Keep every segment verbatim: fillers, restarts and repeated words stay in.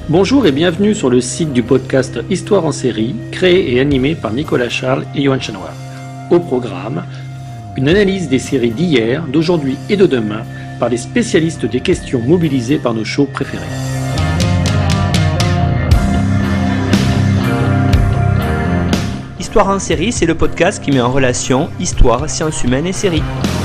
Bonjour et bienvenue sur le site du podcast Histoire en série, créé et animé par Nicolas Charles et Johan Chanoir. Au programme, une analyse des séries d'hier, d'aujourd'hui et de demain par les spécialistes des questions mobilisées par nos shows préférés. Histoire en série, c'est le podcast qui met en relation histoire, sciences humaines et séries.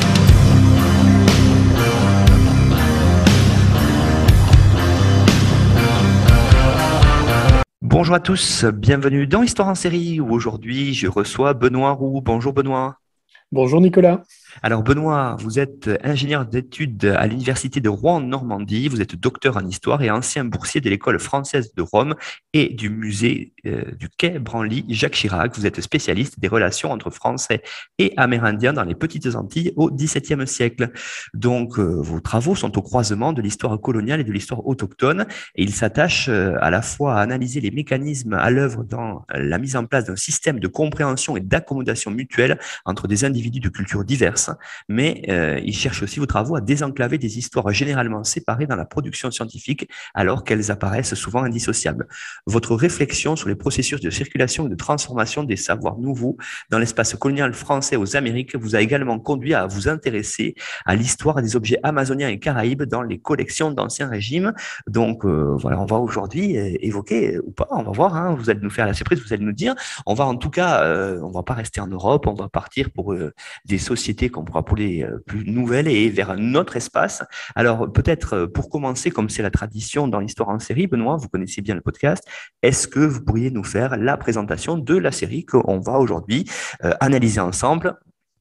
Bonjour à tous, bienvenue dans Histoire en série où aujourd'hui je reçois Benoît Roux. Bonjour Benoît. Bonjour Nicolas. Alors Benoît, vous êtes ingénieur d'études à l'université de Rouen en Normandie, vous êtes docteur en histoire et ancien boursier de l'école française de Rome et du musée euh, du Quai Branly Jacques Chirac. Vous êtes spécialiste des relations entre Français et Amérindiens dans les Petites Antilles au dix-septième siècle. Donc euh, vos travaux sont au croisement de l'histoire coloniale et de l'histoire autochtone et ils s'attachent euh, à la fois à analyser les mécanismes à l'œuvre dans la mise en place d'un système de compréhension et d'accommodation mutuelle entre des individus de cultures diverses, mais euh, il cherche aussi vos travaux à désenclaver des histoires généralement séparées dans la production scientifique alors qu'elles apparaissent souvent indissociables. Votre réflexion sur les processus de circulation et de transformation des savoirs nouveaux dans l'espace colonial français aux Amériques vous a également conduit à vous intéresser à l'histoire des objets amazoniens et caraïbes dans les collections d'anciens régimes. Donc euh, voilà, on va aujourd'hui évoquer, ou pas, on va voir, hein, vous allez nous faire la surprise, vous allez nous dire, on va en tout cas, euh, on va pas rester en Europe, on va partir pour euh, des sociétés qu'on pourra appeler plus nouvelles et vers un autre espace. Alors peut-être pour commencer, comme c'est la tradition dans l'histoire en série, Benoît, vous connaissez bien le podcast, est-ce que vous pourriez nous faire la présentation de la série qu'on va aujourd'hui euh, analyser ensemble?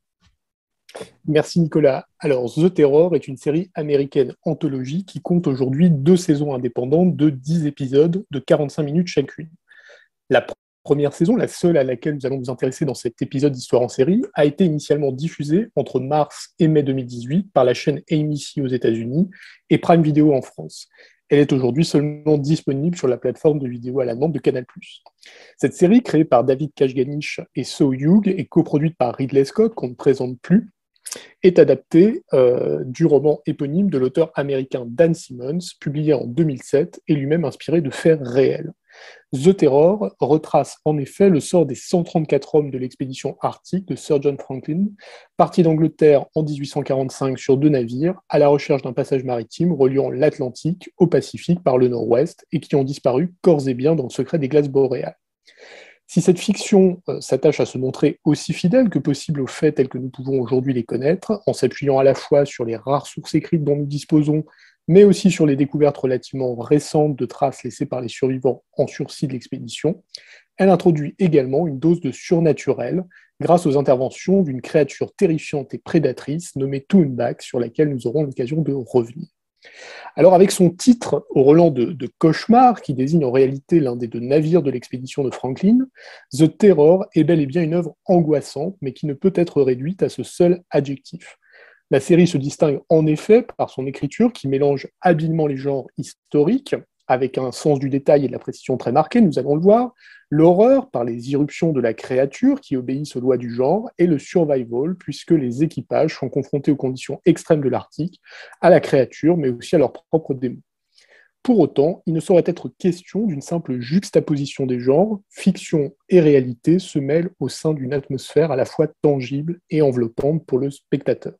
Merci Nicolas. Alors The Terror est une série américaine anthologie qui compte aujourd'hui deux saisons indépendantes de dix épisodes de quarante-cinq minutes chacune. La première saison, la seule à laquelle nous allons nous intéresser dans cet épisode d'Histoire en série, a été initialement diffusée entre mars et mai deux mille dix-huit par la chaîne A M C aux États-Unis et Prime Video en France. Elle est aujourd'hui seulement disponible sur la plateforme de vidéo à la demande de Canal plus. Cette série, créée par David Kashganich et So Hugh et coproduite par Ridley Scott, qu'on ne présente plus, est adaptée euh, du roman éponyme de l'auteur américain Dan Simmons, publié en deux mille sept et lui-même inspiré de faits réels. The Terror retrace en effet le sort des cent trente-quatre hommes de l'expédition arctique de Sir John Franklin, partis d'Angleterre en dix-huit cent quarante-cinq sur deux navires à la recherche d'un passage maritime reliant l'Atlantique au Pacifique par le nord-ouest et qui ont disparu corps et biens dans le secret des glaces boréales. Si cette fiction euh, s'attache à se montrer aussi fidèle que possible aux faits tels que nous pouvons aujourd'hui les connaître, en s'appuyant à la fois sur les rares sources écrites dont nous disposons, mais aussi sur les découvertes relativement récentes de traces laissées par les survivants en sursis de l'expédition, elle introduit également une dose de surnaturel grâce aux interventions d'une créature terrifiante et prédatrice nommée Toonback, sur laquelle nous aurons l'occasion de revenir. Alors avec son titre au relent de, de cauchemar, qui désigne en réalité l'un des deux navires de l'expédition de Franklin, The Terror est bel et bien une œuvre angoissante, mais qui ne peut être réduite à ce seul adjectif. La série se distingue en effet par son écriture qui mélange habilement les genres historiques, avec un sens du détail et de la précision très marquée, nous allons le voir, l'horreur par les irruptions de la créature qui obéissent aux lois du genre, et le survival, puisque les équipages sont confrontés aux conditions extrêmes de l'Arctique, à la créature, mais aussi à leurs propres démons. Pour autant, il ne saurait être question d'une simple juxtaposition des genres, fiction et réalité se mêlent au sein d'une atmosphère à la fois tangible et enveloppante pour le spectateur.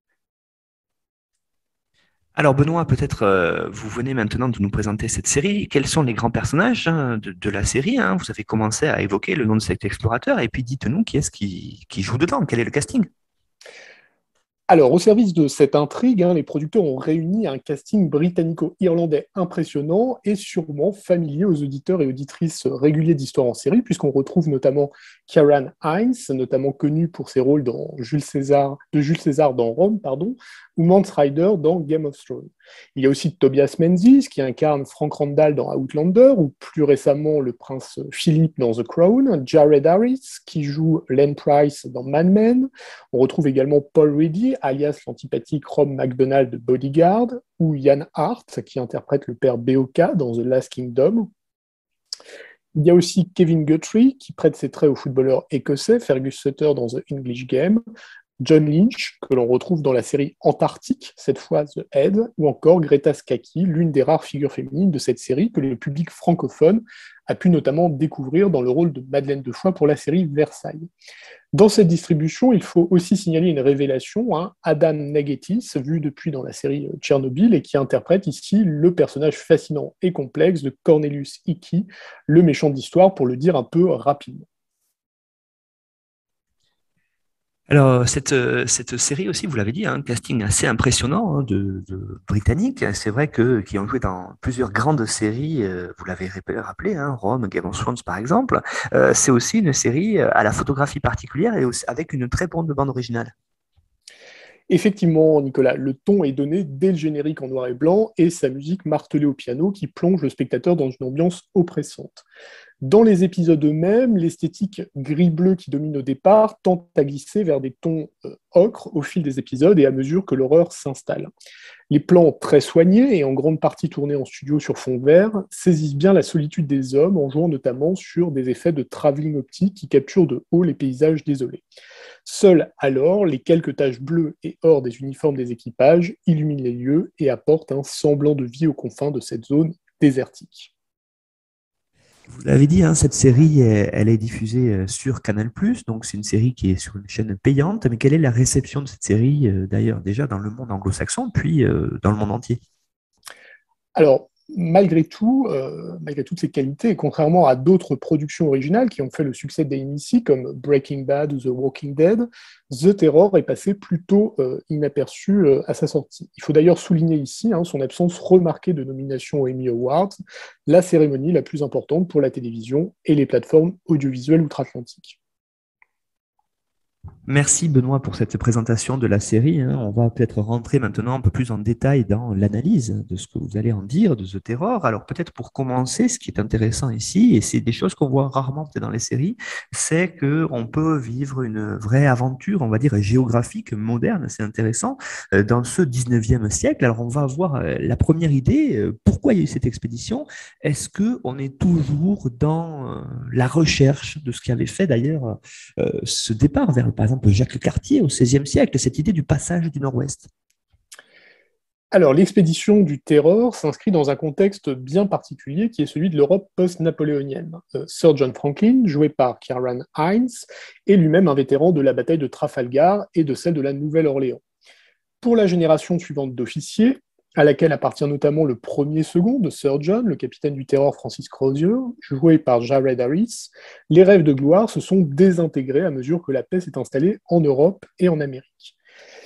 Alors Benoît, peut-être euh, vous venez maintenant de nous présenter cette série. Quels sont les grands personnages hein, de, de la série hein? Vous avez commencé à évoquer le nom de cet explorateur et puis dites-nous qui est-ce qui, qui joue dedans, quel est le casting? Alors, au service de cette intrigue, hein, les producteurs ont réuni un casting britannico-irlandais impressionnant et sûrement familier aux auditeurs et auditrices réguliers d'Histoire en série, puisqu'on retrouve notamment Ciarán Hinds, notamment connu pour ses rôles dans Jules César, de Jules César dans Rome, pardon, ou Mance Rider dans Game of Thrones. Il y a aussi Tobias Menzies, qui incarne Frank Randall dans Outlander, ou plus récemment le prince Philip dans The Crown, Jared Harris, qui joue Len Price dans Mad Men. On retrouve également Paul Reedy, alias l'antipathique Rob McDonald de Bodyguard, ou Ian Hart, qui interprète le père Beoka dans The Last Kingdom. Il y a aussi Kevin Guthrie, qui prête ses traits au footballeur écossais Fergus Sutter dans The English Game, John Lynch, que l'on retrouve dans la série Antarctique, cette fois The Head, ou encore Greta Scacchi, l'une des rares figures féminines de cette série que le public francophone a pu notamment découvrir dans le rôle de Madeleine de Foix pour la série Versailles. Dans cette distribution, il faut aussi signaler une révélation, hein, Adam Nagetis, vu depuis dans la série Tchernobyl, et qui interprète ici le personnage fascinant et complexe de Cornelius Hickey, le méchant d'histoire, pour le dire un peu rapidement. Alors, cette, euh, cette série aussi, vous l'avez dit, un casting assez impressionnant, hein, de, de Britanniques. C'est vrai que qui ont joué dans plusieurs grandes séries, euh, vous l'avez rappelé, hein, Rome, Game of Thrones par exemple. Euh, c'est aussi une série à la photographie particulière et aussi avec une très bonne bande originale. Effectivement, Nicolas, le ton est donné dès le générique en noir et blanc et sa musique martelée au piano qui plonge le spectateur dans une ambiance oppressante. Dans les épisodes eux-mêmes, l'esthétique gris-bleu qui domine au départ tente à glisser vers des tons euh, ocre au fil des épisodes et à mesure que l'horreur s'installe. Les plans très soignés et en grande partie tournés en studio sur fond vert saisissent bien la solitude des hommes en jouant notamment sur des effets de travelling optique qui capturent de haut les paysages désolés. Seules alors les quelques taches bleues et or des uniformes des équipages illuminent les lieux et apportent un semblant de vie aux confins de cette zone désertique. Vous l'avez dit, hein, cette série, elle est diffusée sur Canal+, donc c'est une série qui est sur une chaîne payante, mais quelle est la réception de cette série, d'ailleurs, déjà dans le monde anglo-saxon, puis dans le monde entier? Alors, malgré tout, euh, malgré toutes ces qualités, et contrairement à d'autres productions originales qui ont fait le succès d'A M C, comme Breaking Bad ou The Walking Dead, The Terror est passé plutôt euh, inaperçu euh, à sa sortie. Il faut d'ailleurs souligner ici hein, son absence remarquée de nomination aux Emmy Awards, la cérémonie la plus importante pour la télévision et les plateformes audiovisuelles outre-Atlantique. Merci Benoît pour cette présentation de la série. On va peut-être rentrer maintenant un peu plus en détail dans l'analyse de ce que vous allez en dire de The Terror. Alors peut-être pour commencer, ce qui est intéressant ici, et c'est des choses qu'on voit rarement peut-être dans les séries, c'est qu'on peut vivre une vraie aventure, on va dire géographique, moderne, c'est intéressant, dans ce dix-neuvième siècle. Alors on va avoir la première idée, pourquoi il y a eu cette expédition? Est-ce qu'on est toujours dans la recherche de ce qui avait fait d'ailleurs ce départ vers, par exemple, Jacques Cartier au seizième siècle, cette idée du passage du Nord-Ouest? Alors, l'expédition du Terror s'inscrit dans un contexte bien particulier qui est celui de l'Europe post-napoléonienne. Euh, Sir John Franklin, joué par Ciarán Hinds, est lui-même un vétéran de la bataille de Trafalgar et de celle de la Nouvelle-Orléans. Pour la génération suivante d'officiers, à laquelle appartient notamment le premier second de Sir John, le capitaine du Terror Francis Crozier, joué par Jared Harris, les rêves de gloire se sont désintégrés à mesure que la paix s'est installée en Europe et en Amérique.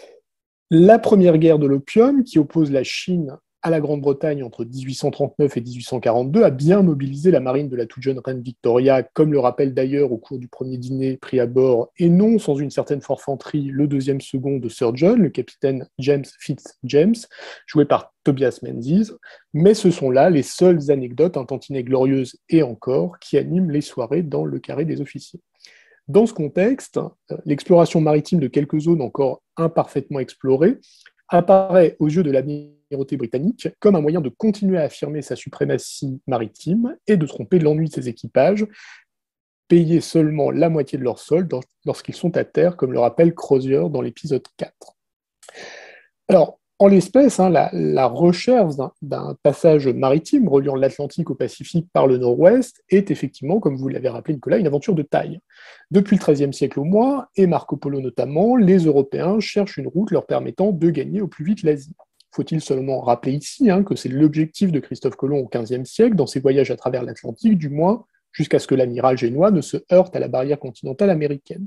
La première guerre de l'opium, qui oppose la Chine à la Grande-Bretagne entre dix-huit cent trente-neuf et dix-huit cent quarante-deux, a bien mobilisé la marine de la toute jeune reine Victoria, comme le rappelle d'ailleurs au cours du premier dîner pris à bord, et non sans une certaine forfanterie, le deuxième second de Sir John, le capitaine James Fitzjames, joué par Tobias Menzies, mais ce sont là les seules anecdotes, un tantinet glorieuses et encore, qui animent les soirées dans le carré des officiers. Dans ce contexte, l'exploration maritime de quelques zones encore imparfaitement explorées apparaît aux yeux de l'amirauté britannique comme un moyen de continuer à affirmer sa suprématie maritime et de tromper l'ennui de ses équipages, payer seulement la moitié de leur solde lorsqu'ils sont à terre, comme le rappelle Crozier dans l'épisode quatre. Alors, en l'espèce, hein, la, la recherche d'un, d'un passage maritime reliant l'Atlantique au Pacifique par le nord-ouest est effectivement, comme vous l'avez rappelé Nicolas, une aventure de taille. Depuis le treizième siècle au moins, et Marco Polo notamment, les Européens cherchent une route leur permettant de gagner au plus vite l'Asie. Faut-il seulement rappeler ici hein, que c'est l'objectif de Christophe Colomb au quinzième siècle, dans ses voyages à travers l'Atlantique, du moins jusqu'à ce que l'amiral génois ne se heurte à la barrière continentale américaine.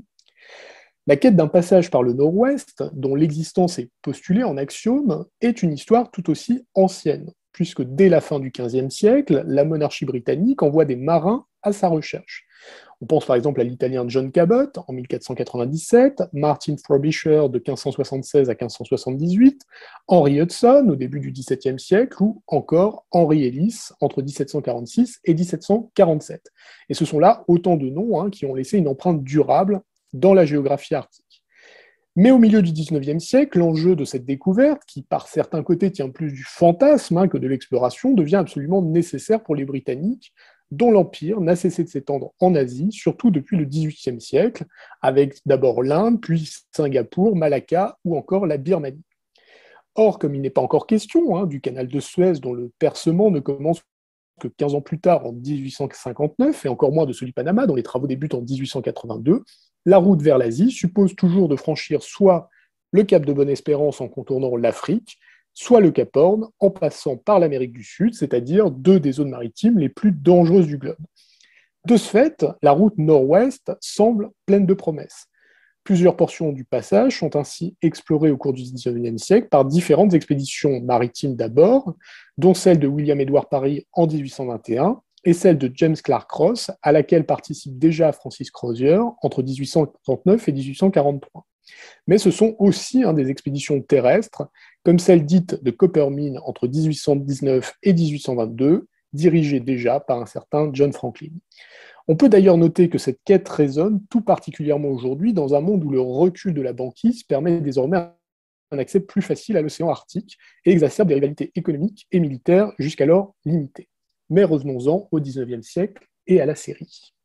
La quête d'un passage par le nord-ouest, dont l'existence est postulée en axiome, est une histoire tout aussi ancienne, puisque dès la fin du quinzième siècle, la monarchie britannique envoie des marins à sa recherche. On pense par exemple à l'italien John Cabot en mille quatre cent quatre-vingt-dix-sept, Martin Frobisher de quinze cent soixante-seize à quinze cent soixante-dix-huit, Henry Hudson au début du dix-septième siècle, ou encore Henry Ellis entre dix-sept cent quarante-six et dix-sept cent quarante-sept. Et ce sont là autant de noms hein, qui ont laissé une empreinte durable dans la géographie arctique. Mais au milieu du dix-neuvième siècle, l'enjeu de cette découverte, qui par certains côtés tient plus du fantasme hein, que de l'exploration, devient absolument nécessaire pour les Britanniques, dont l'Empire n'a cessé de s'étendre en Asie, surtout depuis le dix-huitième siècle, avec d'abord l'Inde, puis Singapour, Malacca ou encore la Birmanie. Or, comme il n'est pas encore question hein, du canal de Suez dont le percement ne commence que quinze ans plus tard, en dix-huit cent cinquante-neuf, et encore moins de celui du Panama, dont les travaux débutent en dix-huit cent quatre-vingt-deux, la route vers l'Asie suppose toujours de franchir soit le cap de Bonne-Espérance en contournant l'Afrique, soit le Cap Horn en passant par l'Amérique du Sud, c'est-à-dire deux des zones maritimes les plus dangereuses du globe. De ce fait, la route nord-ouest semble pleine de promesses. Plusieurs portions du passage sont ainsi explorées au cours du dix-neuvième siècle par différentes expéditions maritimes d'abord, dont celle de William Edward Parry en dix-huit cent vingt et un et celle de James Clark Ross, à laquelle participe déjà Francis Crozier entre dix-huit cent trente-neuf et dix-huit cent quarante-trois. Mais ce sont aussi hein, des expéditions terrestres, comme celle dite de Coppermine entre dix-huit cent dix-neuf et dix-huit cent vingt-deux, dirigée déjà par un certain John Franklin. On peut d'ailleurs noter que cette quête résonne tout particulièrement aujourd'hui dans un monde où le recul de la banquise permet désormais un accès plus facile à l'océan Arctique et exacerbe des rivalités économiques et militaires jusqu'alors limitées. Mais revenons-en au dix-neuvième siècle et à la série.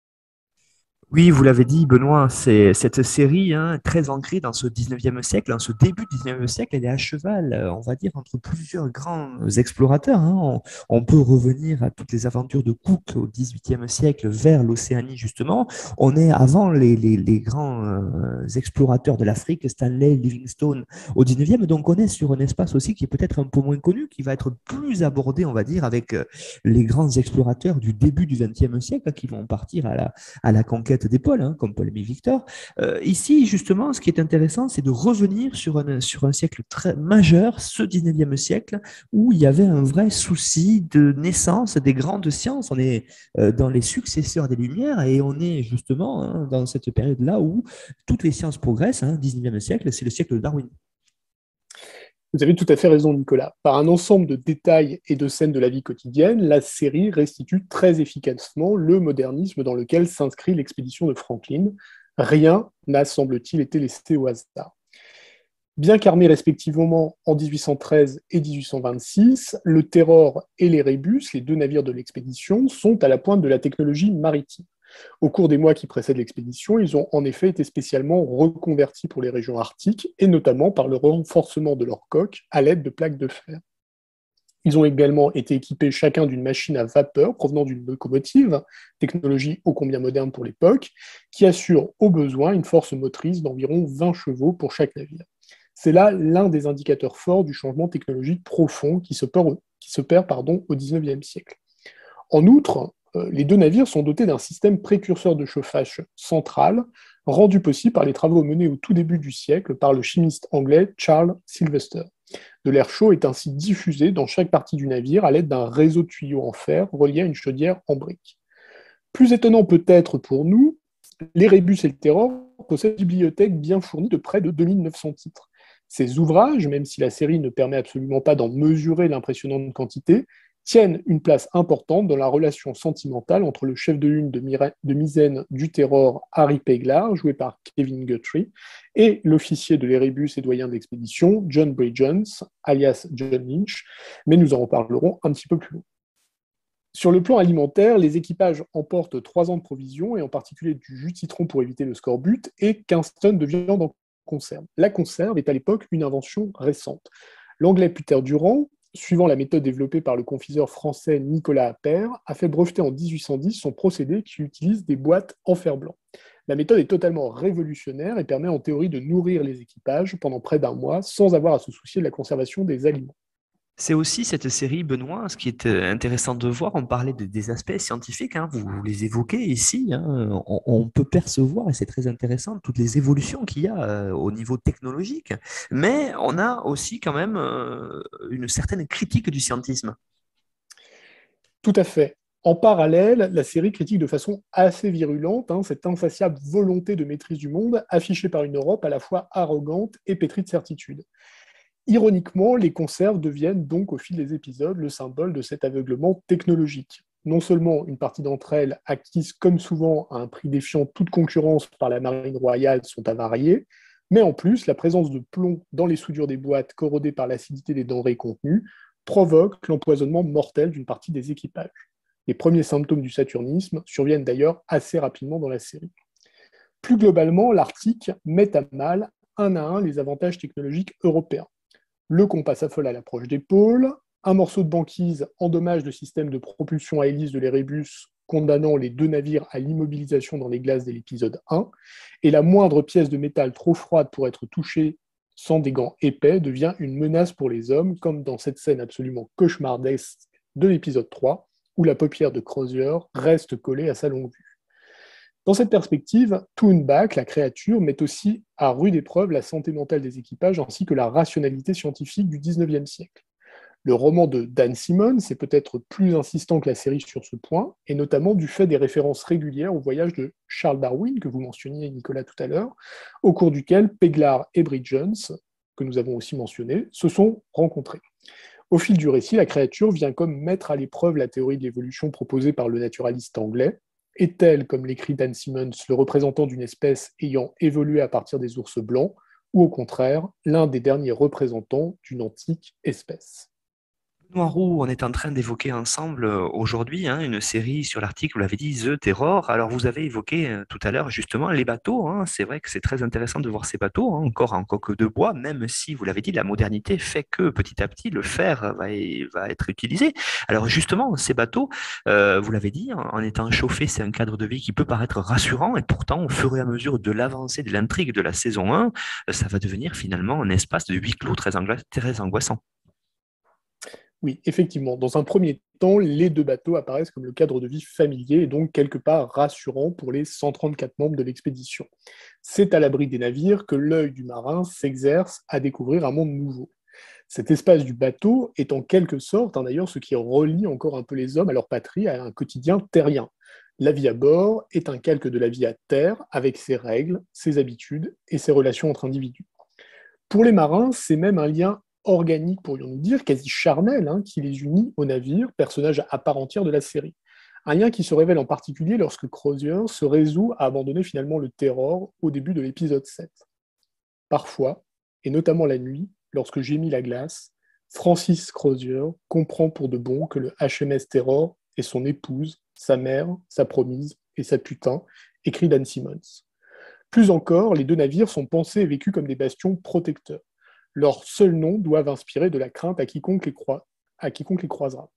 Oui, vous l'avez dit, Benoît, c'est cette série hein, très ancrée dans ce dix-neuvième siècle, dans ce début du dix-neuvième siècle, elle est à cheval, euh, on va dire, entre plusieurs grands explorateurs. Hein. On, on peut revenir à toutes les aventures de Cook au dix-huitième siècle vers l'Océanie, justement. On est avant les, les, les grands euh, explorateurs de l'Afrique, Stanley, Livingstone, au dix-neuvième. Donc, on est sur un espace aussi qui est peut-être un peu moins connu, qui va être plus abordé, on va dire, avec euh, les grands explorateurs du début du vingtième siècle, hein, qui vont partir à la, à la conquête des pôles, hein, comme Ptolemy Victor. Euh, ici, justement, ce qui est intéressant, c'est de revenir sur un, sur un siècle très majeur, ce dix-neuvième siècle, où il y avait un vrai souci de naissance des grandes sciences. On est euh, dans les successeurs des Lumières et on est justement hein, dans cette période-là où toutes les sciences progressent. Hein, dix-neuvième siècle, c'est le siècle de Darwin. Vous avez tout à fait raison, Nicolas. Par un ensemble de détails et de scènes de la vie quotidienne, la série restitue très efficacement le modernisme dans lequel s'inscrit l'expédition de Franklin. Rien n'a, semble-t-il, été laissé au hasard. Bien qu'armés respectivement en dix-huit cent treize et dix-huit cent vingt-six, le Terror et les Rébus, les deux navires de l'expédition, sont à la pointe de la technologie maritime. Au cours des mois qui précèdent l'expédition, ils ont en effet été spécialement reconvertis pour les régions arctiques, et notamment par le renforcement de leurs coques à l'aide de plaques de fer. Ils ont également été équipés chacun d'une machine à vapeur provenant d'une locomotive, technologie ô combien moderne pour l'époque, qui assure au besoin une force motrice d'environ vingt chevaux pour chaque navire. C'est là l'un des indicateurs forts du changement technologique profond qui se perd, qui se perd pardon, au dix-neuvième siècle. En outre, les deux navires sont dotés d'un système précurseur de chauffage central, rendu possible par les travaux menés au tout début du siècle par le chimiste anglais Charles Sylvester. De l'air chaud est ainsi diffusé dans chaque partie du navire à l'aide d'un réseau de tuyaux en fer relié à une chaudière en briques. Plus étonnant peut-être pour nous, les Rébus et le Terror possèdent une bibliothèque bien fournie de près de deux mille neuf cents titres. Ces ouvrages, même si la série ne permet absolument pas d'en mesurer l'impressionnante quantité, tiennent une place importante dans la relation sentimentale entre le chef de ligne de, Mira- de misaine du Terror, Harry Peglar, joué par Kevin Guthrie, et l'officier de l'Erebus et doyen de l'expédition, John Bray-Jones, alias John Lynch, mais nous en reparlerons un petit peu plus loin. Sur le plan alimentaire, les équipages emportent trois ans de provisions, et en particulier du jus de citron pour éviter le scorbut, et quinze tonnes de viande en conserve. La conserve est à l'époque une invention récente. L'anglais Peter Durand, suivant la méthode développée par le confiseur français Nicolas Appert, a fait breveter en dix-huit cent dix son procédé qui utilise des boîtes en fer blanc. La méthode est totalement révolutionnaire et permet en théorie de nourrir les équipages pendant près d'un mois sans avoir à se soucier de la conservation des aliments. C'est aussi cette série, Benoît, ce qui est euh, intéressant de voir, on parlait de- des aspects scientifiques, hein, vous, vous les évoquez ici, hein, on, on peut percevoir, et c'est très intéressant, toutes les évolutions qu'il y a euh, au niveau technologique, mais on a aussi quand même euh, une certaine critique du scientisme. Tout à fait. En parallèle, la série critique de façon assez virulente hein, cette insatiable volonté de maîtrise du monde affichée par une Europe à la fois arrogante et pétrie de certitude. Ironiquement, les conserves deviennent donc au fil des épisodes le symbole de cet aveuglement technologique. Non seulement une partie d'entre elles, acquises comme souvent à un prix défiant toute concurrence par la marine royale, sont avariées, mais en plus, la présence de plomb dans les soudures des boîtes corrodées par l'acidité des denrées contenues provoque l'empoisonnement mortel d'une partie des équipages. Les premiers symptômes du saturnisme surviennent d'ailleurs assez rapidement dans la série. Plus globalement, l'article met à mal un à un les avantages technologiques européens. Le compas s'affole à l'approche des pôles, un morceau de banquise endommage le système de propulsion à hélice de l'Erebus, condamnant les deux navires à l'immobilisation dans les glaces de l'épisode un, et la moindre pièce de métal trop froide pour être touchée sans des gants épais devient une menace pour les hommes, comme dans cette scène absolument cauchemardesque de l'épisode trois, où la paupière de Crozier reste collée à sa longue vue. Dans cette perspective, Toonback, la créature, met aussi à rude épreuve la santé mentale des équipages ainsi que la rationalité scientifique du dix-neuvième siècle. Le roman de Dan Simmons est peut-être plus insistant que la série sur ce point, et notamment du fait des références régulières au voyage de Charles Darwin, que vous mentionniez, Nicolas, tout à l'heure, au cours duquel Peglar et Bridgens, que nous avons aussi mentionné, se sont rencontrés. Au fil du récit, la créature vient comme mettre à l'épreuve la théorie de l'évolution proposée par le naturaliste anglais. Est-elle, comme l'écrit Dan Simmons, le représentant d'une espèce ayant évolué à partir des ours blancs, ou au contraire, l'un des derniers représentants d'une antique espèce ? Noirou, on est en train d'évoquer ensemble euh, aujourd'hui hein, une série sur l'article, vous l'avez dit, The Terror. Alors vous avez évoqué euh, tout à l'heure justement les bateaux. Hein. C'est vrai que c'est très intéressant de voir ces bateaux, hein, encore en coque de bois, même si, vous l'avez dit, la modernité fait que petit à petit le fer va, va être utilisé. Alors justement, ces bateaux, euh, vous l'avez dit, en, en étant chauffés, c'est un cadre de vie qui peut paraître rassurant et pourtant, au fur et à mesure de l'avancée de l'intrigue de la saison un, euh, ça va devenir finalement un espace de huis clos très, angla- très angoissant. Oui, effectivement. Dans un premier temps, les deux bateaux apparaissent comme le cadre de vie familier et donc quelque part rassurant pour les cent trente-quatre membres de l'expédition. C'est à l'abri des navires que l'œil du marin s'exerce à découvrir un monde nouveau. Cet espace du bateau est en quelque sorte, hein, d'ailleurs, ce qui relie encore un peu les hommes à leur patrie, à un quotidien terrien. La vie à bord est un calque de la vie à terre, avec ses règles, ses habitudes et ses relations entre individus. Pour les marins, c'est même un lien organique, pourrions-nous dire, quasi charnel, hein, qui les unit au navire, personnage à part entière de la série. Un lien qui se révèle en particulier lorsque Crozier se résout à abandonner finalement le Terror au début de l'épisode sept. Parfois, et notamment la nuit, lorsque gémit la glace, Francis Crozier comprend pour de bon que le H M S Terror est son épouse, sa mère, sa promise et sa putain, écrit Dan Simmons. Plus encore, les deux navires sont pensés et vécus comme des bastions protecteurs. Leurs seuls noms doivent inspirer de la crainte à quiconque les, croi- à quiconque les croisera.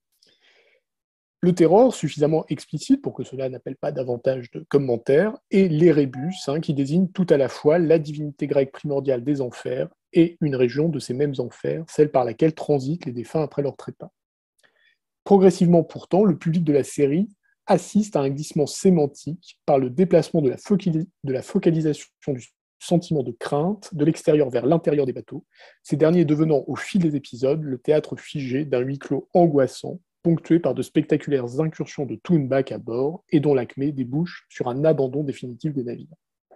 Le Terror, suffisamment explicite pour que cela n'appelle pas davantage de commentaires, et l'Erebus, hein, qui désigne tout à la fois la divinité grecque primordiale des enfers et une région de ces mêmes enfers, celle par laquelle transitent les défunts après leur trépas. Progressivement pourtant, le public de la série assiste à un glissement sémantique par le déplacement de la, focalis- de la focalisation du sentiment de crainte de l'extérieur vers l'intérieur des bateaux, ces derniers devenant au fil des épisodes le théâtre figé d'un huis clos angoissant, ponctué par de spectaculaires incursions de Toonback à bord et dont l'acmé débouche sur un abandon définitif des navires.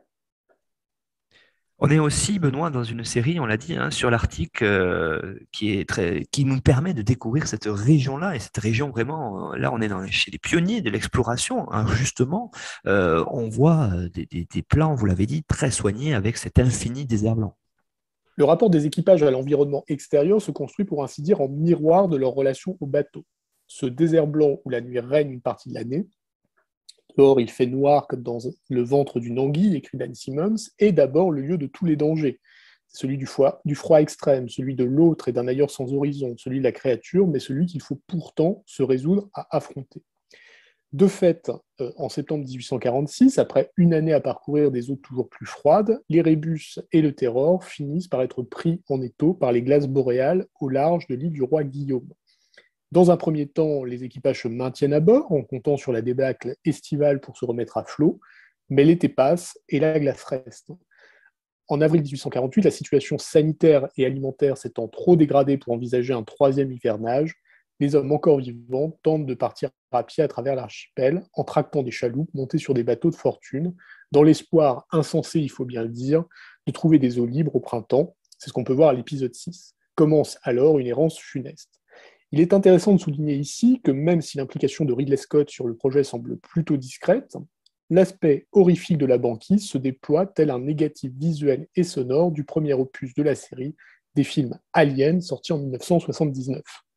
On est aussi, Benoît, dans une série, on l'a dit, hein, sur l'Arctique, euh, qui est très, qui nous permet de découvrir cette région-là. Et cette région, vraiment, euh, là, on est dans, chez les pionniers de l'exploration. Hein, justement, euh, on voit euh, des, des, des plans, vous l'avez dit, très soignés avec cet infini désert blanc. Le rapport des équipages à l'environnement extérieur se construit pour ainsi dire en miroir de leur relation au bateau. Ce désert blanc où la nuit règne une partie de l'année, or il fait noir comme dans le ventre d'une anguille, écrit Dan Simmons, est d'abord le lieu de tous les dangers. C'est celui du froid, du froid extrême, celui de l'autre et d'un ailleurs sans horizon, celui de la créature, mais celui qu'il faut pourtant se résoudre à affronter. De fait, euh, en septembre dix-huit cent quarante-six, après une année à parcourir des eaux toujours plus froides, l'Erebus et le Terror finissent par être pris en étau par les glaces boréales au large de l'île du roi Guillaume. Dans un premier temps, les équipages se maintiennent à bord en comptant sur la débâcle estivale pour se remettre à flot, mais l'été passe et la glace reste. En avril dix-huit cent quarante-huit, la situation sanitaire et alimentaire s'étant trop dégradée pour envisager un troisième hivernage, les hommes encore vivants tentent de partir à pied à travers l'archipel en tractant des chaloupes montées sur des bateaux de fortune, dans l'espoir insensé, il faut bien le dire, de trouver des eaux libres au printemps. C'est ce qu'on peut voir à l'épisode six. Commence alors une errance funeste. Il est intéressant de souligner ici que même si l'implication de Ridley Scott sur le projet semble plutôt discrète, l'aspect horrifique de la banquise se déploie tel un négatif visuel et sonore du premier opus de la série des films Alien sortis en mille neuf cent soixante-dix-neuf.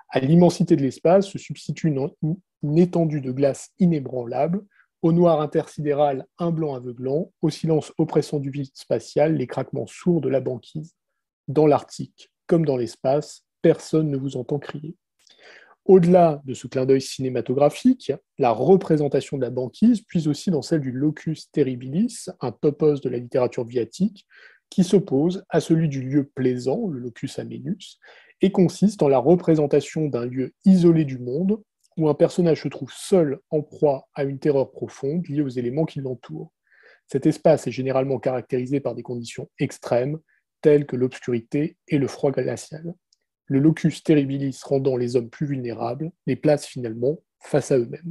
À l'immensité de l'espace se substitue une, une étendue de glace inébranlable, au noir intersidéral un blanc aveuglant, au silence oppressant du vide spatial les craquements sourds de la banquise. Dans l'Arctique, comme dans l'espace, personne ne vous entend crier. Au-delà de ce clin d'œil cinématographique, la représentation de la banquise puise aussi dans celle du locus terribilis, un topos de la littérature viatique, qui s'oppose à celui du lieu plaisant, le locus amenus, et consiste en la représentation d'un lieu isolé du monde, où un personnage se trouve seul en proie à une terreur profonde liée aux éléments qui l'entourent. Cet espace est généralement caractérisé par des conditions extrêmes, telles que l'obscurité et le froid glacial. Le locus terribilis rendant les hommes plus vulnérables, les place finalement face à eux-mêmes.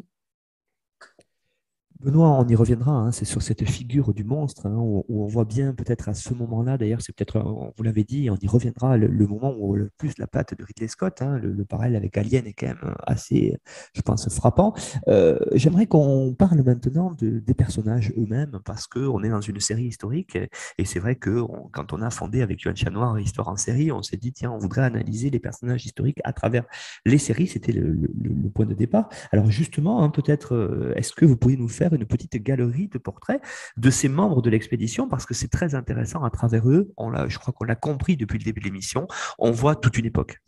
Benoît, on y reviendra, hein, c'est sur cette figure du monstre, hein, où, où on voit bien peut-être à ce moment-là, d'ailleurs c'est peut-être, on vous l'avez dit, on y reviendra, le, le moment où le plus la patte de Ridley Scott, hein, le, le parallèle avec Alien est quand même assez, je pense, frappant. Euh, j'aimerais qu'on parle maintenant de, des personnages eux-mêmes, parce qu'on est dans une série historique, et c'est vrai que on, quand on a fondé avec Yoann Chanoir Histoire en série, on s'est dit, tiens, on voudrait analyser les personnages historiques à travers les séries, c'était le, le, le point de départ. Alors justement, hein, peut-être, est-ce que vous pourriez nous faire une petite galerie de portraits de ces membres de l'expédition, parce que c'est très intéressant à travers eux. On l'a, je crois qu'on l'a compris depuis le début de l'émission. On voit toute une époque.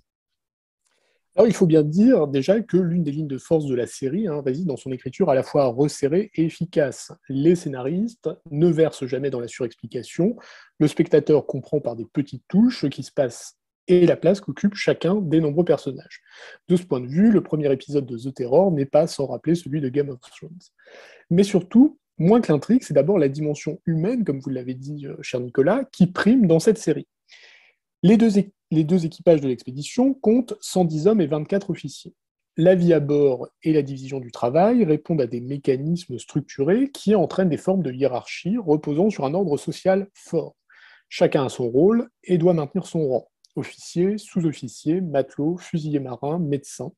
Alors, il faut bien dire déjà que l'une des lignes de force de la série hein, réside dans son écriture à la fois resserrée et efficace. Les scénaristes ne versent jamais dans la surexplication. Le spectateur comprend par des petites touches ce qui se passe et la place qu'occupe chacun des nombreux personnages. De ce point de vue, le premier épisode de The Terror n'est pas sans rappeler celui de Game of Thrones. Mais surtout, moins que l'intrigue, c'est d'abord la dimension humaine, comme vous l'avez dit, cher Nicolas, qui prime dans cette série. Les deux, é- les deux équipages de l'expédition comptent cent dix hommes et vingt-quatre officiers. La vie à bord et la division du travail répondent à des mécanismes structurés qui entraînent des formes de hiérarchie reposant sur un ordre social fort. Chacun a son rôle et doit maintenir son rang. Officiers, sous-officiers, matelots, fusiliers marins, médecins.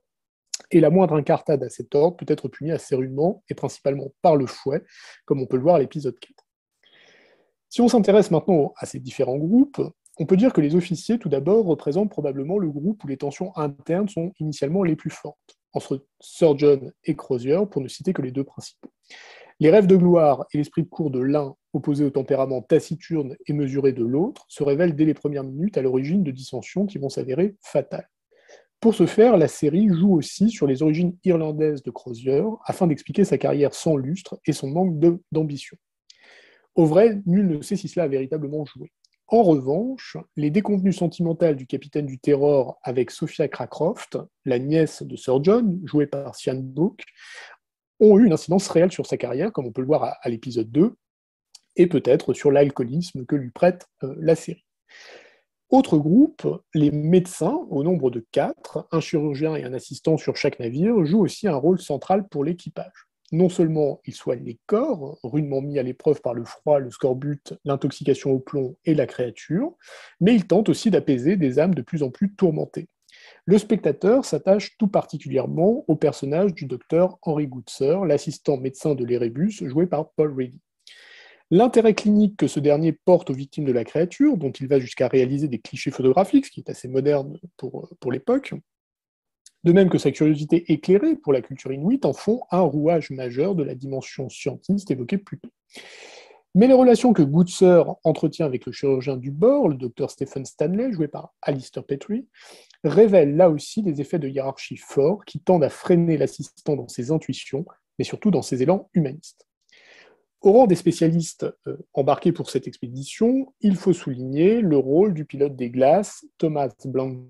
Et la moindre incartade à cet ordre peut être punie assez rudement, et principalement par le fouet, comme on peut le voir à l'épisode quatre. Si on s'intéresse maintenant à ces différents groupes, on peut dire que les officiers, tout d'abord, représentent probablement le groupe où les tensions internes sont initialement les plus fortes, entre Sir John et Crozier, pour ne citer que les deux principaux. Les rêves de gloire et l'esprit de cour de l'un, opposés au tempérament taciturne et mesuré de l'autre, se révèlent dès les premières minutes à l'origine de dissensions qui vont s'avérer fatales. Pour ce faire, la série joue aussi sur les origines irlandaises de Crozier, afin d'expliquer sa carrière sans lustre et son manque de, d'ambition. Au vrai, nul ne sait si cela a véritablement joué. En revanche, les déconvenues sentimentales du capitaine du Terror avec Sophia Cracroft, la nièce de Sir John, jouée par Sian Brooke, ont eu une incidence réelle sur sa carrière, comme on peut le voir à, à l'épisode deux, et peut-être sur l'alcoolisme que lui prête euh, la série. Autre groupe, les médecins, au nombre de quatre, un chirurgien et un assistant sur chaque navire, jouent aussi un rôle central pour l'équipage. Non seulement ils soignent les corps, rudement mis à l'épreuve par le froid, le scorbut, l'intoxication au plomb et la créature, mais ils tentent aussi d'apaiser des âmes de plus en plus tourmentées. Le spectateur s'attache tout particulièrement au personnage du docteur Henry Goodser, l'assistant médecin de l'Erebus, joué par Paul Ready. L'intérêt clinique que ce dernier porte aux victimes de la créature, dont il va jusqu'à réaliser des clichés photographiques, ce qui est assez moderne pour, pour l'époque, de même que sa curiosité éclairée pour la culture inuite, en font un rouage majeur de la dimension scientiste évoquée plus tôt. Mais les relations que Goodser entretient avec le chirurgien du bord, le docteur Stephen Stanley, joué par Alistair Petrie, révèlent là aussi des effets de hiérarchie forts qui tendent à freiner l'assistant dans ses intuitions, mais surtout dans ses élans humanistes. Au rang des spécialistes euh, embarqués pour cette expédition, il faut souligner le rôle du pilote des glaces, Thomas Blanqui,